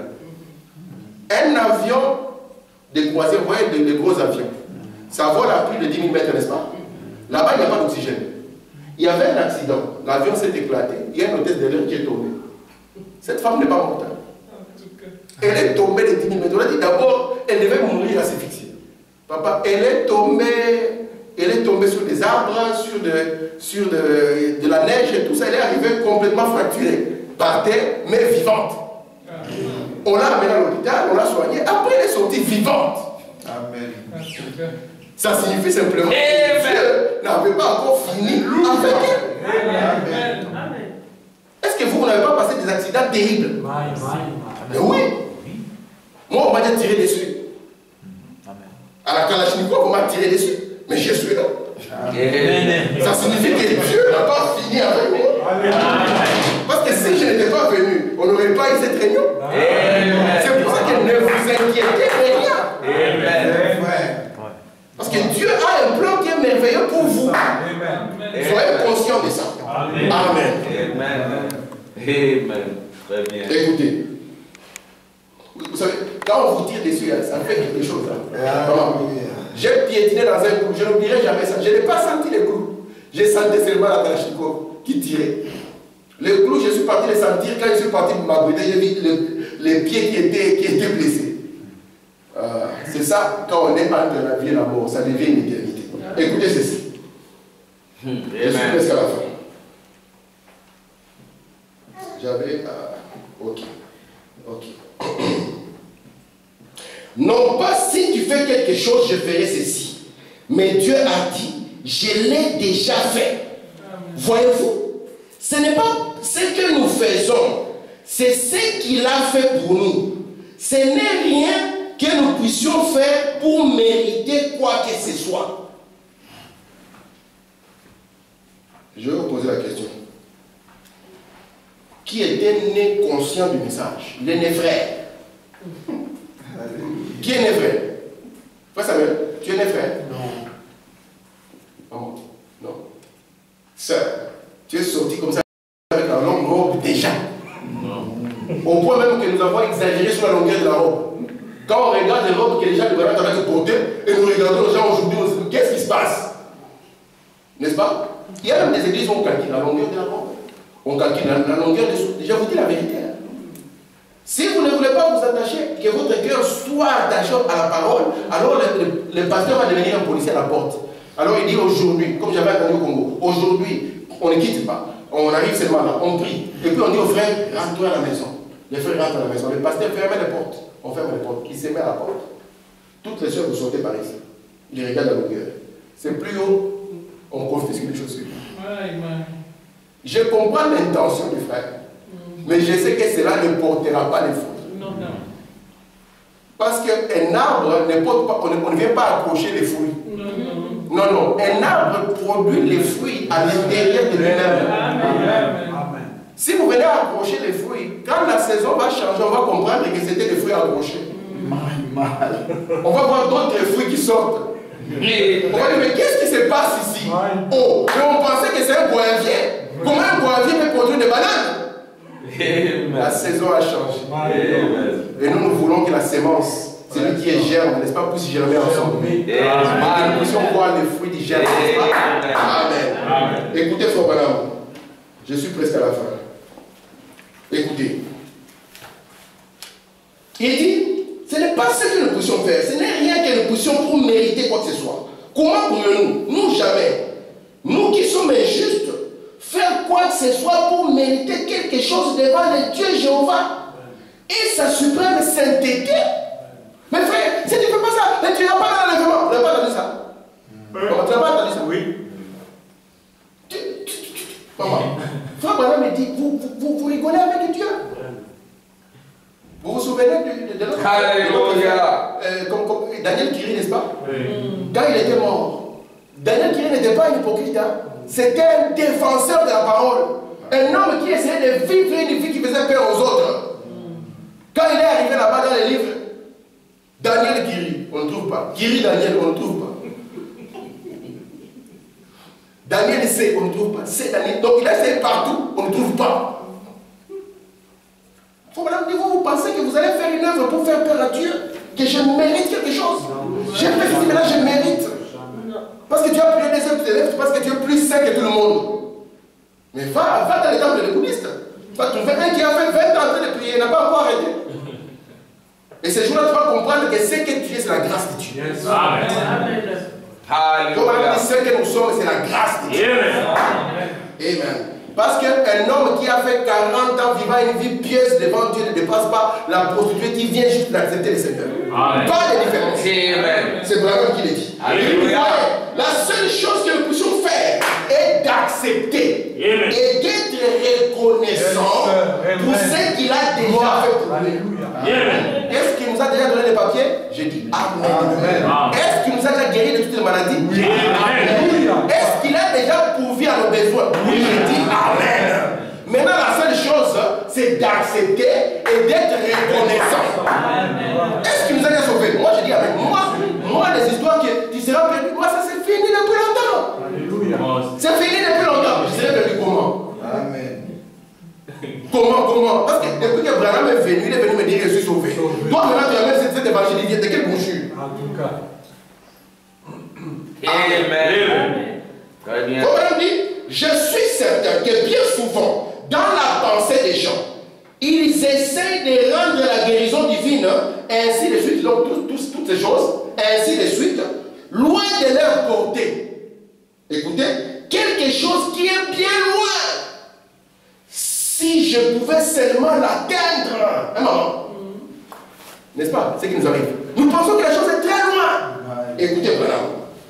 Un avion de croisière, vous voyez, de gros avions, ça vole à plus de 10 000 mètres, n'est-ce pas? Là-bas, il n'y a pas d'oxygène. Il y avait un accident, l'avion s'est éclaté, il y a une hôtesse de l'air qui est tombée. Cette femme n'est pas morte. Elle est tombée de 10 000 mètres. On a dit d'abord, elle devait mourir asphyxiée. Papa, elle est tombée sur des arbres, sur de la neige et tout ça. Elle est arrivée complètement fracturée, par terre, mais vivante. On l'a amenée à l'hôpital, on l'a soignée. Après, elle est sortie vivante. Amen. Ça signifie simplement que Dieu n'avait pas encore fini avec elle. Amen. Est-ce que vous n'avez pas passé des accidents terribles? Mais oui. Moi, on m'a déjà tiré dessus. À la Kalachnikov, on m'a tiré dessus. Mais je suis là. Amen. Ça signifie que Dieu n'a pas fini avec moi. Parce que si je n'étais pas venu, on n'aurait pas eu cette réunion. C'est pour ça que ne vous inquiétez de rien. Amen. Parce que Dieu a un plan qui est merveilleux pour vous. Soyez conscients de ça. Amen. Amen. Amen. Très bien. Écoutez, vous savez, quand on vous tire dessus, ça fait quelque chose. J'ai piétiné dans un clou, je n'oublierai jamais ça. Je n'ai pas senti les clous. J'ai senti seulement la Kalachnikov qui tirait. Les clous, je suis parti les sentir. Quand je suis parti m'abriter, j'ai vu les pieds qui étaient blessés. C'est ça, quand on est entre la vie et la mort, ça devient une éternité. Écoutez ceci. Je suis presque à la fin. J'avais... ok. Non pas si tu fais quelque chose, je ferai ceci. Mais Dieu a dit, je l'ai déjà fait. Voyez-vous, ce n'est pas ce que nous faisons, c'est ce qu'il a fait pour nous. Ce n'est rien que nous puissions faire pour mériter quoi que ce soit. Je vais vous poser la question. Qui était né conscient du message? Les né frères. Qui est né frère? Frère Samuel, tu es né frère? Non. Non. Sœur, tu es sorti comme ça avec la longue robe déjà. Non. Au point même que nous avons exagéré sur la longueur de la robe. Quand on regarde les robes que les gens de Bernard avaient portées et nous regardons les gens aujourd'hui, on se dit qu'est-ce qui se passe? N'est-ce pas? Il y a même des églises où on calcule la longueur de la robe. On calcule la longueur des choses. Déjà, vous dis la vérité. Si vous ne voulez pas vous attacher, que votre cœur soit attaché à la parole, alors le pasteur va devenir un policier à la porte. Alors il dit aujourd'hui, comme j'avais entendu au Congo, aujourd'hui, on ne quitte pas. On arrive seulement là, on prie. Et puis on dit aux frères, rentre-toi à la maison. Les frères rentrent à la maison. Le pasteur ferme les portes. On ferme les portes. Il se met à la porte. Toutes les soeurs vous sortez par ici. Il regarde la longueur. C'est plus haut, on confisque les chaussures. Je comprends l'intention du frère. Mais je sais que cela ne portera pas les fruits. Non. Parce qu'un arbre ne porte pas, on ne vient pas accrocher les fruits. Non. Un arbre produit les fruits à l'intérieur de lui-même. Si vous venez accrocher les fruits, quand la saison va changer, on va comprendre que c'était des fruits accrochés. On va voir d'autres fruits qui sortent. On va dire, mais qu'est-ce qui se passe ici? Oh, mais on pensait que c'est un goyavier. Comment un goyavier peut produire des bananes? La saison a changé. Et nous voulons que la sémence, celui qui est germe, n'est-ce pas, puisse germer ensemble. Nous puissions voir les fruits du germe. Amen. Écoutez, frère Branham, je suis presque à la fin. Écoutez. Il dit, ce n'est pas ce que nous puissions faire, ce n'est rien que nous puissions pour mériter quoi que ce soit. Comment pourrions-nous? Nous, jamais. Nous qui sommes injustes, faire quoi que ce soit pour mériter quelque chose devant le Dieu Jéhovah et sa suprême sainteté. Mais frère, si tu ne fais pas ça, tu n'as pas l'enlèvement. Tu n'as pas entendu ça? Tu n'as pas entendu ça? Oui. Maman, frère Branham me dit, vous rigolez avec Dieu. Vous vous souvenez de notre Daniel Kiri, n'est-ce pas? Quand il était mort, Daniel Kiri n'était pas un hypocrite. C'était un défenseur de la parole. Un homme qui essayait de vivre une vie qui faisait peur aux autres. Quand il est arrivé là-bas dans les livres, Daniel Kiri, on ne trouve pas. Kiri Daniel, on ne trouve pas. Daniel C, on ne trouve pas. C'est Daniel. Donc il a essayé partout, on ne trouve pas. Vous pensez que vous allez faire une œuvre pour faire peur à Dieu? Que je mérite quelque chose? J'ai fait ceci, mais là je mérite. Parce que tu as prié des heures, parce que tu es plus saint que tout le monde. Mais va dans les temples des bouddhistes. Va trouver un qui a fait 20 ans de prier, il n'a pas encore arrêté. Et ces jours-là, tu vas comprendre que ce que tu es, c'est la grâce de Dieu. Amen. Donc, on dit ce que nous sommes, c'est la grâce de Dieu. Amen. Parce qu'un homme qui a fait 40 ans vivant une vie pieuse devant Dieu ne dépasse pas la prostituée qui vient juste d'accepter le Seigneur. Amen. Pas de différence. C'est vraiment qui le dit. La seule chose que nous puissions faire est d'accepter et d'être reconnaissant pour ce qu'il a déjà fait pour nous. Est-ce qu'il nous a déjà donné les papiers? J'ai dit Amen. Est-ce qu'il nous a déjà guéri de toutes les maladies? Oui. Amen. Est-ce qu'il a déjà pourvu à nos besoins? Oui. J'ai dit Amen. Maintenant, la seule chose, c'est d'accepter et d'être reconnaissant. Est-ce qu'il nous a déjà sauvés? Moi, j'ai dit Amen. Moi, les histoires que tu seras perdu, moi, ça c'est fini depuis longtemps. C'est fini depuis longtemps. Je serai perdu comment? Amen. Comment? Parce que depuis que Branham est venu, il est venu me dire que je suis sauvé. Toi, maintenant, tu as même cette évangélisation. De quelle bouchure? En tout cas. Amen. Très bien. Comme dit, je suis certain que bien souvent, dans la pensée des gens, ils essayent de rendre la guérison divine, ainsi de suite, donc toutes ces choses, ainsi de suite, loin de leur portée. Écoutez, quelque chose qui est bien loin. Si je pouvais seulement l'atteindre, hein, maman? N'est-ce pas? C'est ce qui nous arrive. Nous pensons que la chose est très loin. Écoutez, madame.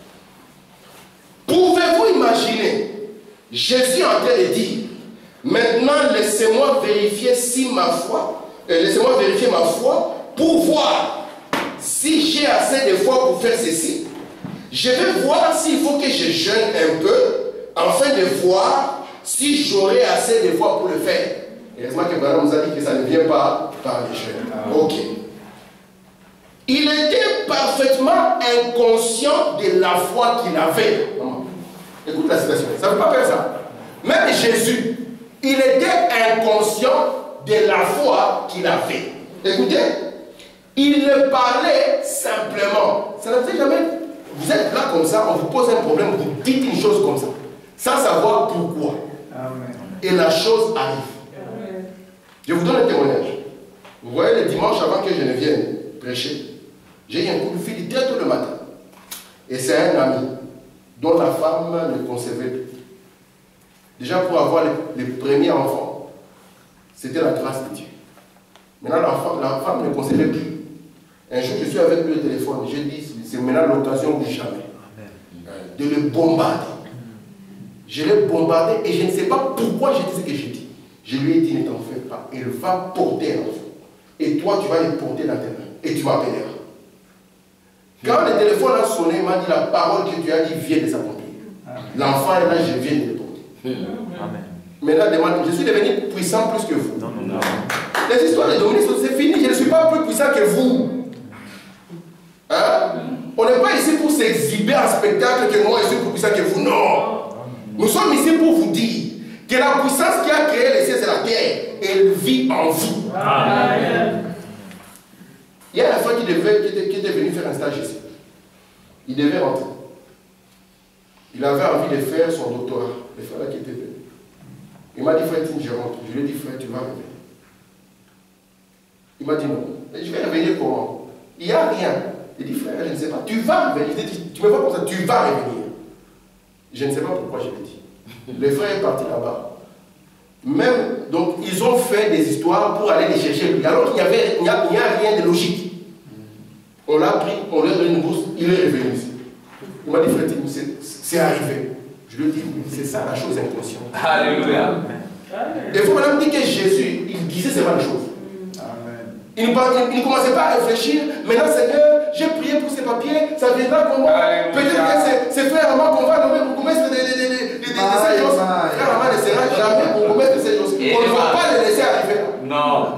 Pouvez-vous imaginer Jésus en train de dire, maintenant laissez-moi vérifier si ma foi, laissez-moi vérifier ma foi pour voir si j'ai assez de foi pour faire ceci. Je vais voir s'il faut que je jeûne un peu afin de voir si j'aurai assez de foi pour le faire. Heureusement que Branham nous a dit que ça ne vient pas par les jeûnes. Ok. Il était parfaitement inconscient de la foi qu'il avait. Écoute la citation, ça ne veut pas faire ça. Même Jésus, il était inconscient de la foi qu'il avait. Écoutez, il le parlait simplement. Ça ne veut jamais. Vous êtes là comme ça, on vous pose un problème, vous dites une chose comme ça, sans savoir pourquoi. Amen. Et la chose arrive. Amen. Je vous donne un témoignage. Vous voyez, le dimanche avant que je ne vienne prêcher, j'ai eu un coup de fil très tôt le matin. Et c'est un ami dont la femme ne concevait plus. Déjà pour avoir les premiers enfants, c'était la grâce de Dieu. Maintenant la femme ne concevait plus. Un jour je suis avec lui au téléphone, j'ai dit c'est maintenant l'occasion ou jamais de le bombarder. Je l'ai bombardé et je ne sais pas pourquoi j'ai dit ce que j'ai dit. Je lui ai dit ne t'en fais pas, elle va porter un enfant. Et toi tu vas le porter dans tes mains et tu m'appelleras. Quand le téléphone a sonné, il m'a dit la parole que tu as dit vient de s'accomplir. L'enfant est là, je viens de le porter. Amen. Maintenant, demande, je suis devenu puissant plus que vous. Non, non, non. Les histoires de Dominique, c'est fini, je ne suis pas plus puissant que vous. Hein? On n'est pas ici pour s'exhiber en spectacle que moi je suis plus puissant que vous. Non. Nous sommes ici pour vous dire que la puissance qui a créé les cieux et la terre, elle vit en vous. Amen. Il y a un frère qui était venu faire un stage ici. Il devait rentrer. Il avait envie de faire son doctorat. Le frère là qui était venu. Il m'a dit, frère, je rentre. Je lui ai dit, frère, tu vas revenir. Il m'a dit non. Je vais revenir comment? Il n'y a rien. Il dit, frère, je ne sais pas. Tu vas revenir. Il dit, tu me vois comme ça, tu vas revenir. Je ne sais pas pourquoi je l'ai dit. Le frère est parti là-bas. Même, donc, ils ont fait des histoires pour aller les chercher lui. Alors qu'il n'y a rien de logique. On l'a pris, on lui a donné une bourse, il est revenu ici. Il m'a dit, frère, c'est arrivé. Je lui ai dit, c'est ça la chose inconsciente. Alléluia. Il faut maintenant dire que Jésus, il disait ces mêmes choses. Amen. Il ne commençait pas à réfléchir. Maintenant, Seigneur, j'ai prié pour ces papiers, ça viendra comment? Peut-être que c'est frère Amand qu'on va nommer pour commettre des ces choses. Frère Amand ne sera jamais pour commettre ces choses. On ne va pas les laisser arriver. Non.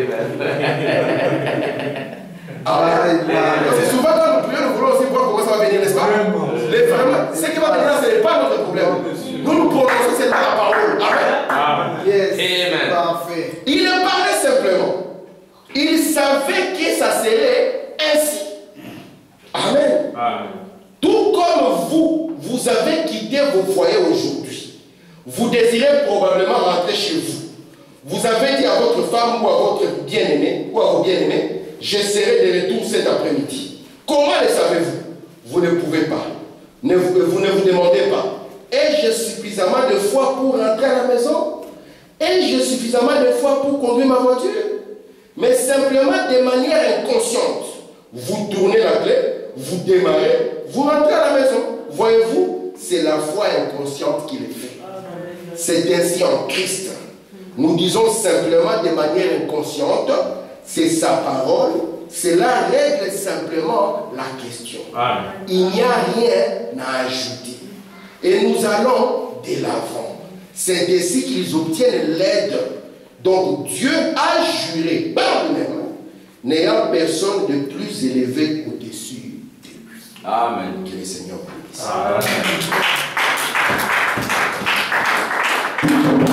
C'est souvent quand nous prions, nous voulons aussi voir comment ça va venir, n'est-ce pas? Vraiment, ce qui va venir là, ce n'est pas notre problème. Nous prononçons, c'est la parole. Amen. Yes. Amen. Parfait. Il le parlait simplement. Il savait que ça serait ainsi. Amen. Amen. Tout comme vous avez quitté vos foyers aujourd'hui. Vous désirez probablement rentrer chez vous. Vous avez dit à votre femme ou à votre bien-aimé, ou à vos bien-aimés, je serai de retour cet après-midi. Comment le savez-vous? Vous ne pouvez pas. Vous ne vous demandez pas. Ai-je suffisamment de foi pour rentrer à la maison? Ai-je suffisamment de foi pour conduire ma voiture? Mais simplement de manière inconsciente. Vous tournez la clé, vous démarrez, vous rentrez à la maison. Voyez-vous, c'est la foi inconsciente qui le fait. C'est ainsi en Christ. Nous disons simplement de manière inconsciente c'est sa parole, cela règle simplement la question. Amen. Il n'y a rien à ajouter. Et nous allons de l'avant. C'est ainsi qu'ils obtiennent l'aide. Donc Dieu a juré par lui-même, n'ayant personne de plus élevé au-dessus de lui. Amen. Que le Seigneur bénisse.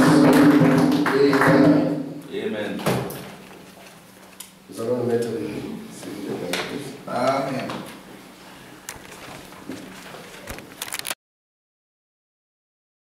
Amen. Nous allons nous mettre debout.